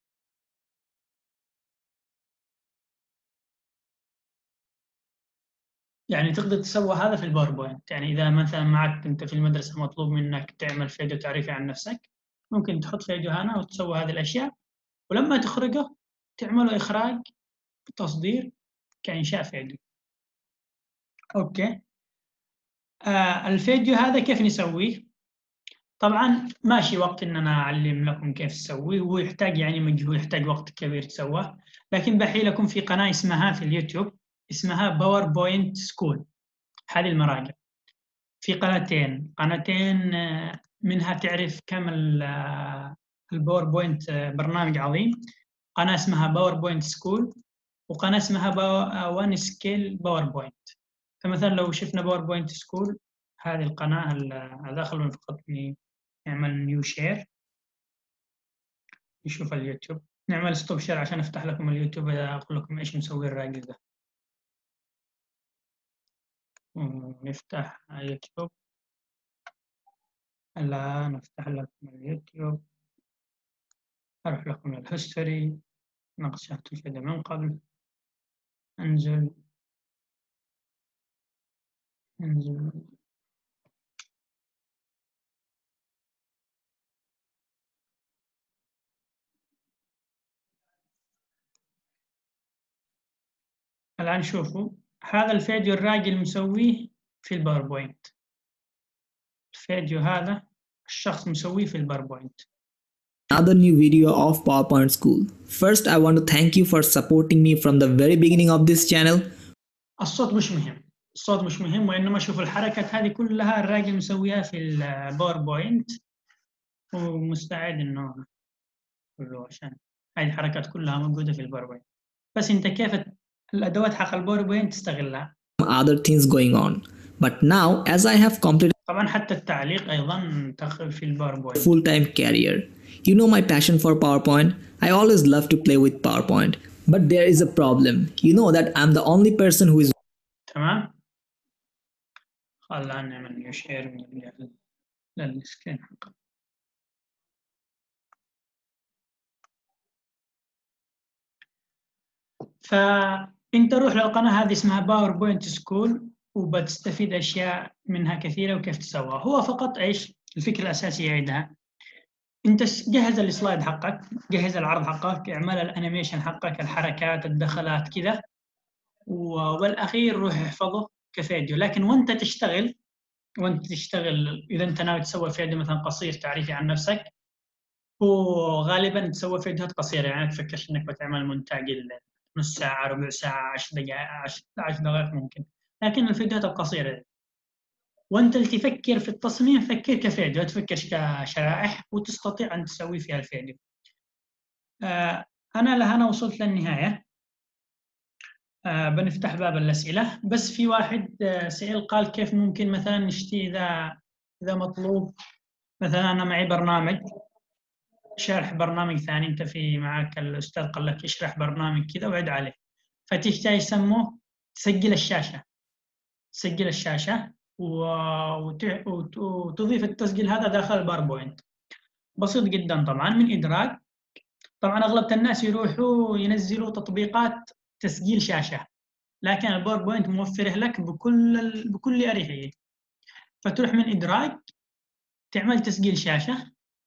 يعني تقدر تسوي هذا في الباوربوينت. يعني إذا مثلا معك أنت في المدرسة مطلوب منك تعمل فيديو تعريفي عن نفسك، ممكن تحط فيديو هنا وتسوي هذه الأشياء، ولما تخرجه تعمله إخراج تصدير كإنشاء فيديو. أوكي. الفيديو هذا كيف نسويه؟ طبعا ماشي وقت إن أنا أعلم لكم كيف تسويه، وهو يحتاج يعني مجهود، يحتاج وقت كبير تسواه، لكن بحي لكم في قناة اسمها في اليوتيوب اسمها باوربوينت سكول. هذه المراجع في قناتين منها تعرف كم الباوربوينت برنامج عظيم. قناة اسمها باوربوينت سكول، وقناة اسمها وان سكيل باوربوينت. فمثلا لو شفنا باوربوينت سكول هذه القناة، داخل فقط نعمل نيو شير، نشوف اليوتيوب، نعمل ستوب شير عشان افتح لكم اليوتيوب اقول لكم ايش مسوي الراجل ده. نفتح اليوتيوب. الآن نفتح لكم اليوتيوب، أروح لكم للهيستوري، نقشات الفيديو من قبل، انزل. الآن شوفوا هذا الفيديو الراجل مسويه في الباوربوينت. الفيديو هذا الشخص مسويه في الباوربوينت. Another new video of PowerPoint School. First, I want to thank you for supporting me from the very beginning of this channel. الصوت مش مهم، وإنما شوف الحركات هذه كلها الراجل مسويها في الباوربوينت، ومستعد إنه كله عشان هذه الحركات كلها موجودة في الباوربوينت. بس أنت كيف الأدوات حق الباوربوينت تستغلها. Other things going on. But now, as I have completed طبعا حتى التعليق أيضا تدخل في الباوربوينت. full-time career. You know my passion for PowerPoint. I always love to play with PowerPoint. But there is a problem. You know that I'm the only person who is تمام. خلنا نعمل نيو شير ونرجع للسكرين حقه. فأنت روح للقناة هذه اسمها باوربوينت سكول، وبتستفيد أشياء منها كثيرة وكيف تسويها. هو فقط إيش الفكرة الأساسية عندها؟ أنت جهز السلايد حقك، جهز العرض حقك، اعمل الأنيميشن حقك، الحركات، الدخلات كذا، والأخير روح احفظه كفيديو. لكن وأنت تشتغل إذا أنت ناوي تسوي فيديو مثلا قصير تعريفي عن نفسك، وغالبا تسوي فيديوهات قصيرة، يعني تفكرش إنك بتعمل مونتاج نص ساعة، ربع ساعة، 10 دقائق، 10 دقائق ممكن، لكن الفيديوهات القصيرة. وأنت اللي تفكر في التصميم فكر كفيديو، لا تفكر كشرائح، وتستطيع أن تسوي فيها الفيديو. أنا لهنا وصلت للنهاية. بنفتح باب الأسئلة، بس في واحد سأل قال كيف ممكن مثلا نشتي إذا مطلوب مثلا أنا معي برنامج شرح برنامج ثاني، أنت في معك الأستاذ قال لك اشرح برنامج كذا وعد عليه، فتحتاج يسموه تسجل الشاشة وتضيف التسجيل هذا داخل الباوربوينت. بسيط جدا طبعا من إدراك. طبعا أغلب الناس يروحوا ينزلوا تطبيقات تسجيل شاشة، لكن الباوربوينت موفره لك بكل أريحية. فتروح من إدراك تعمل تسجيل شاشة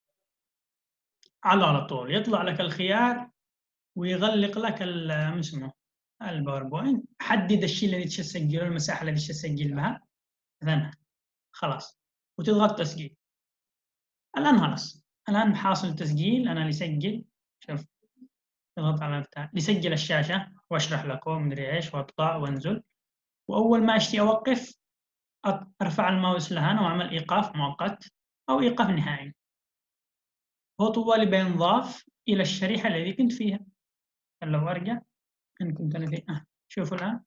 على طول يطلع لك الخيار ويغلق لك اسمه الباوربوينت. حدد الشيء الذي تسجله، المساحة التي تسجل بها مثلا، خلاص، وتضغط تسجيل. الآن خلاص، الآن حاصل تسجيل. أنا لسجل، شوف اضغط على بتاع لسجل الشاشة واشرح لكم مدري ايش واطلع وانزل. واول ما اشتي اوقف ارفع الماوس لهنا واعمل ايقاف مؤقت او ايقاف نهائي. هو طوالي بينضاف الى الشريحة التي كنت فيها. لو ارجع ان كنت انا فيها، شوفوا الان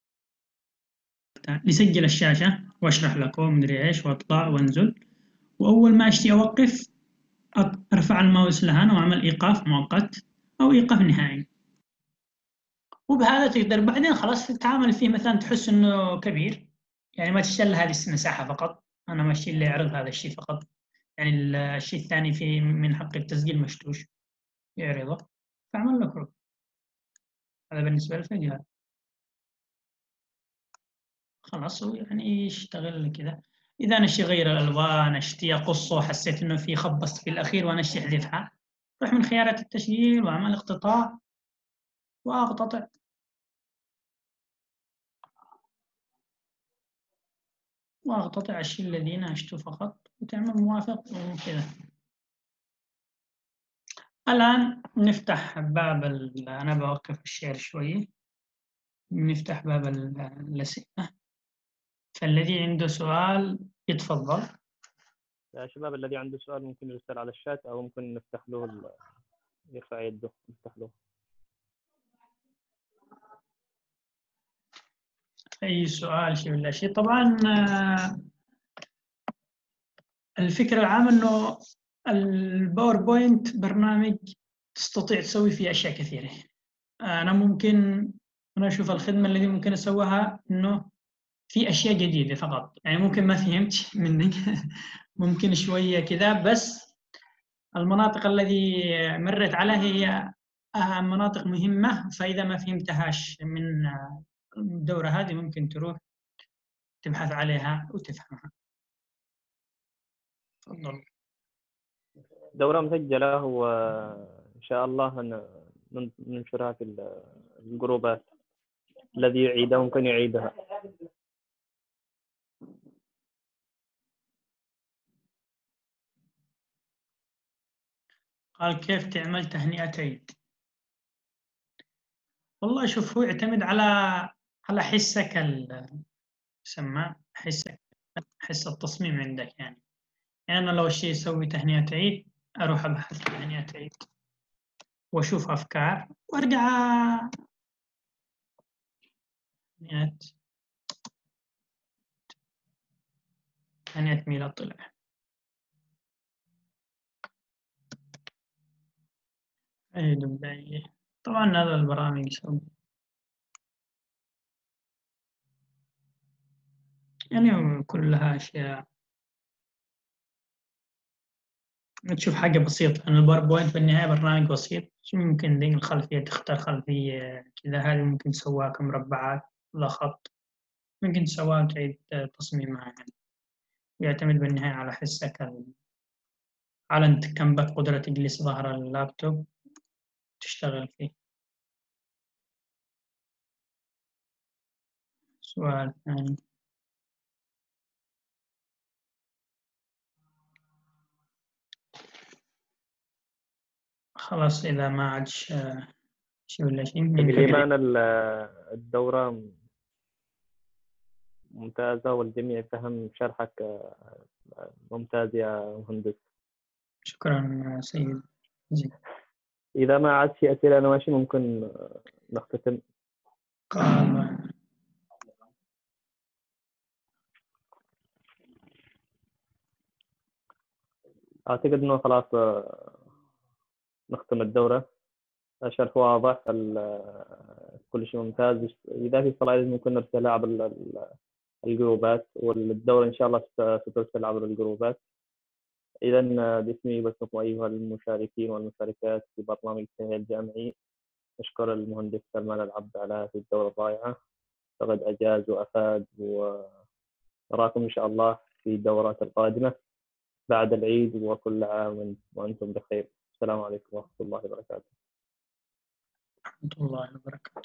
لسجل الشاشة واشرح لكم مدري ايش واطلع وانزل. واول ما اشتي اوقف ارفع الماوس لهنا واعمل ايقاف مؤقت او ايقاف نهائي. وبهذا تقدر بعدين خلاص تتعامل فيه، مثلا تحس انه كبير، يعني ما تشتغل هذه المساحة فقط، انا ماشي اللي يعرض هذا الشيء فقط، يعني الشيء الثاني في من حق التسجيل مشتوش يعرضه، فاعمل له كروب. هذا بالنسبة للفيديو. خلاص هو يعني يشتغل كذا. اذا انا غير الالوان، اشتي اقصه، حسيت انه في خبصت في الاخير وانا اشتي احذفها، روح من خيارات التسجيل واعمل اقتطاع واقتطع. واقتطع الشيء الذي ناقشته فقط وتعمل موافق وكذا. الآن نفتح باب أنا بوقف الشير شوي، نفتح باب الأسئلة. فالذي عنده سؤال يتفضل. يا شباب الذي عنده سؤال ممكن يرسل على الشات أو ممكن نفتح له يرفع يده نفتح له. أي سؤال شيء ولا شيء. طبعا الفكرة العامة أنه الباوربوينت برنامج تستطيع تسوي فيه أشياء كثيرة. أنا أشوف الخدمة التي ممكن أسويها أنه في أشياء جديدة فقط، يعني ممكن ما فهمت منك ممكن شوية كذا، بس المناطق التي مرت عليها هي مناطق مهمة، فإذا ما فهمتهاش من الدورة هذه ممكن تروح تبحث عليها وتفهمها. تفضل. دورة مسجلة وإن شاء الله ننشرها في الجروبات، الذي يعيدها ممكن يعيدها. قال كيف تعمل تهنئة عيد؟ والله شوف، هو يعتمد على حسك يسمى حس التصميم عندك. يعني أنا لو شيء يسوي تهنئة عيد أروح أبحث تهنئة عيد وأشوف أفكار وأرجع تهنئة ميلاد طلع. أي دبي. طبعا هذا البرامج يسوي يعني كلها أشياء تشوف حاجة بسيطة. أنا الباوربوينت في النهاية برنامج بسيط. شو ممكن دي الخلفية تختار خلفية كذا، هذه ممكن تسواها كمربعات ولا خط، ممكن تسواها وتعيد تصميمها. يعني يعتمد بالنهاية على حسك على أنت كم بك قدرة تجلس ظهر اللابتوب تشتغل فيه. سؤال ثاني. خلاص إذا ما عادش شيء ولا شيء تقريبا الدورة ممتازة والجميع فهم شرحك ممتاز يا مهندس. شكرا سيد زين. إذا ما عاد في أسئلة أنا ماشي ممكن نختتم. أعتقد إنه خلاص نختم الدورة. الشرح واضح، كل شيء ممتاز. إذا في سلايد ممكن نرسلها عبر الجروبات، والدورة إن شاء الله سترسل عبر الجروبات. إذا باسمي باسمكم أيها المشاركين والمشاركات في برنامج التنمية الجامعي، نشكر المهندس سلمان العبد على هذه الدورة الرائعة، فقد أجاز وأفاد، ونراكم إن شاء الله في الدورات القادمة بعد العيد، وكل عام وأنتم بخير. السلام عليكم ورحمة الله وبركاته. ورحمة الله وبركاته.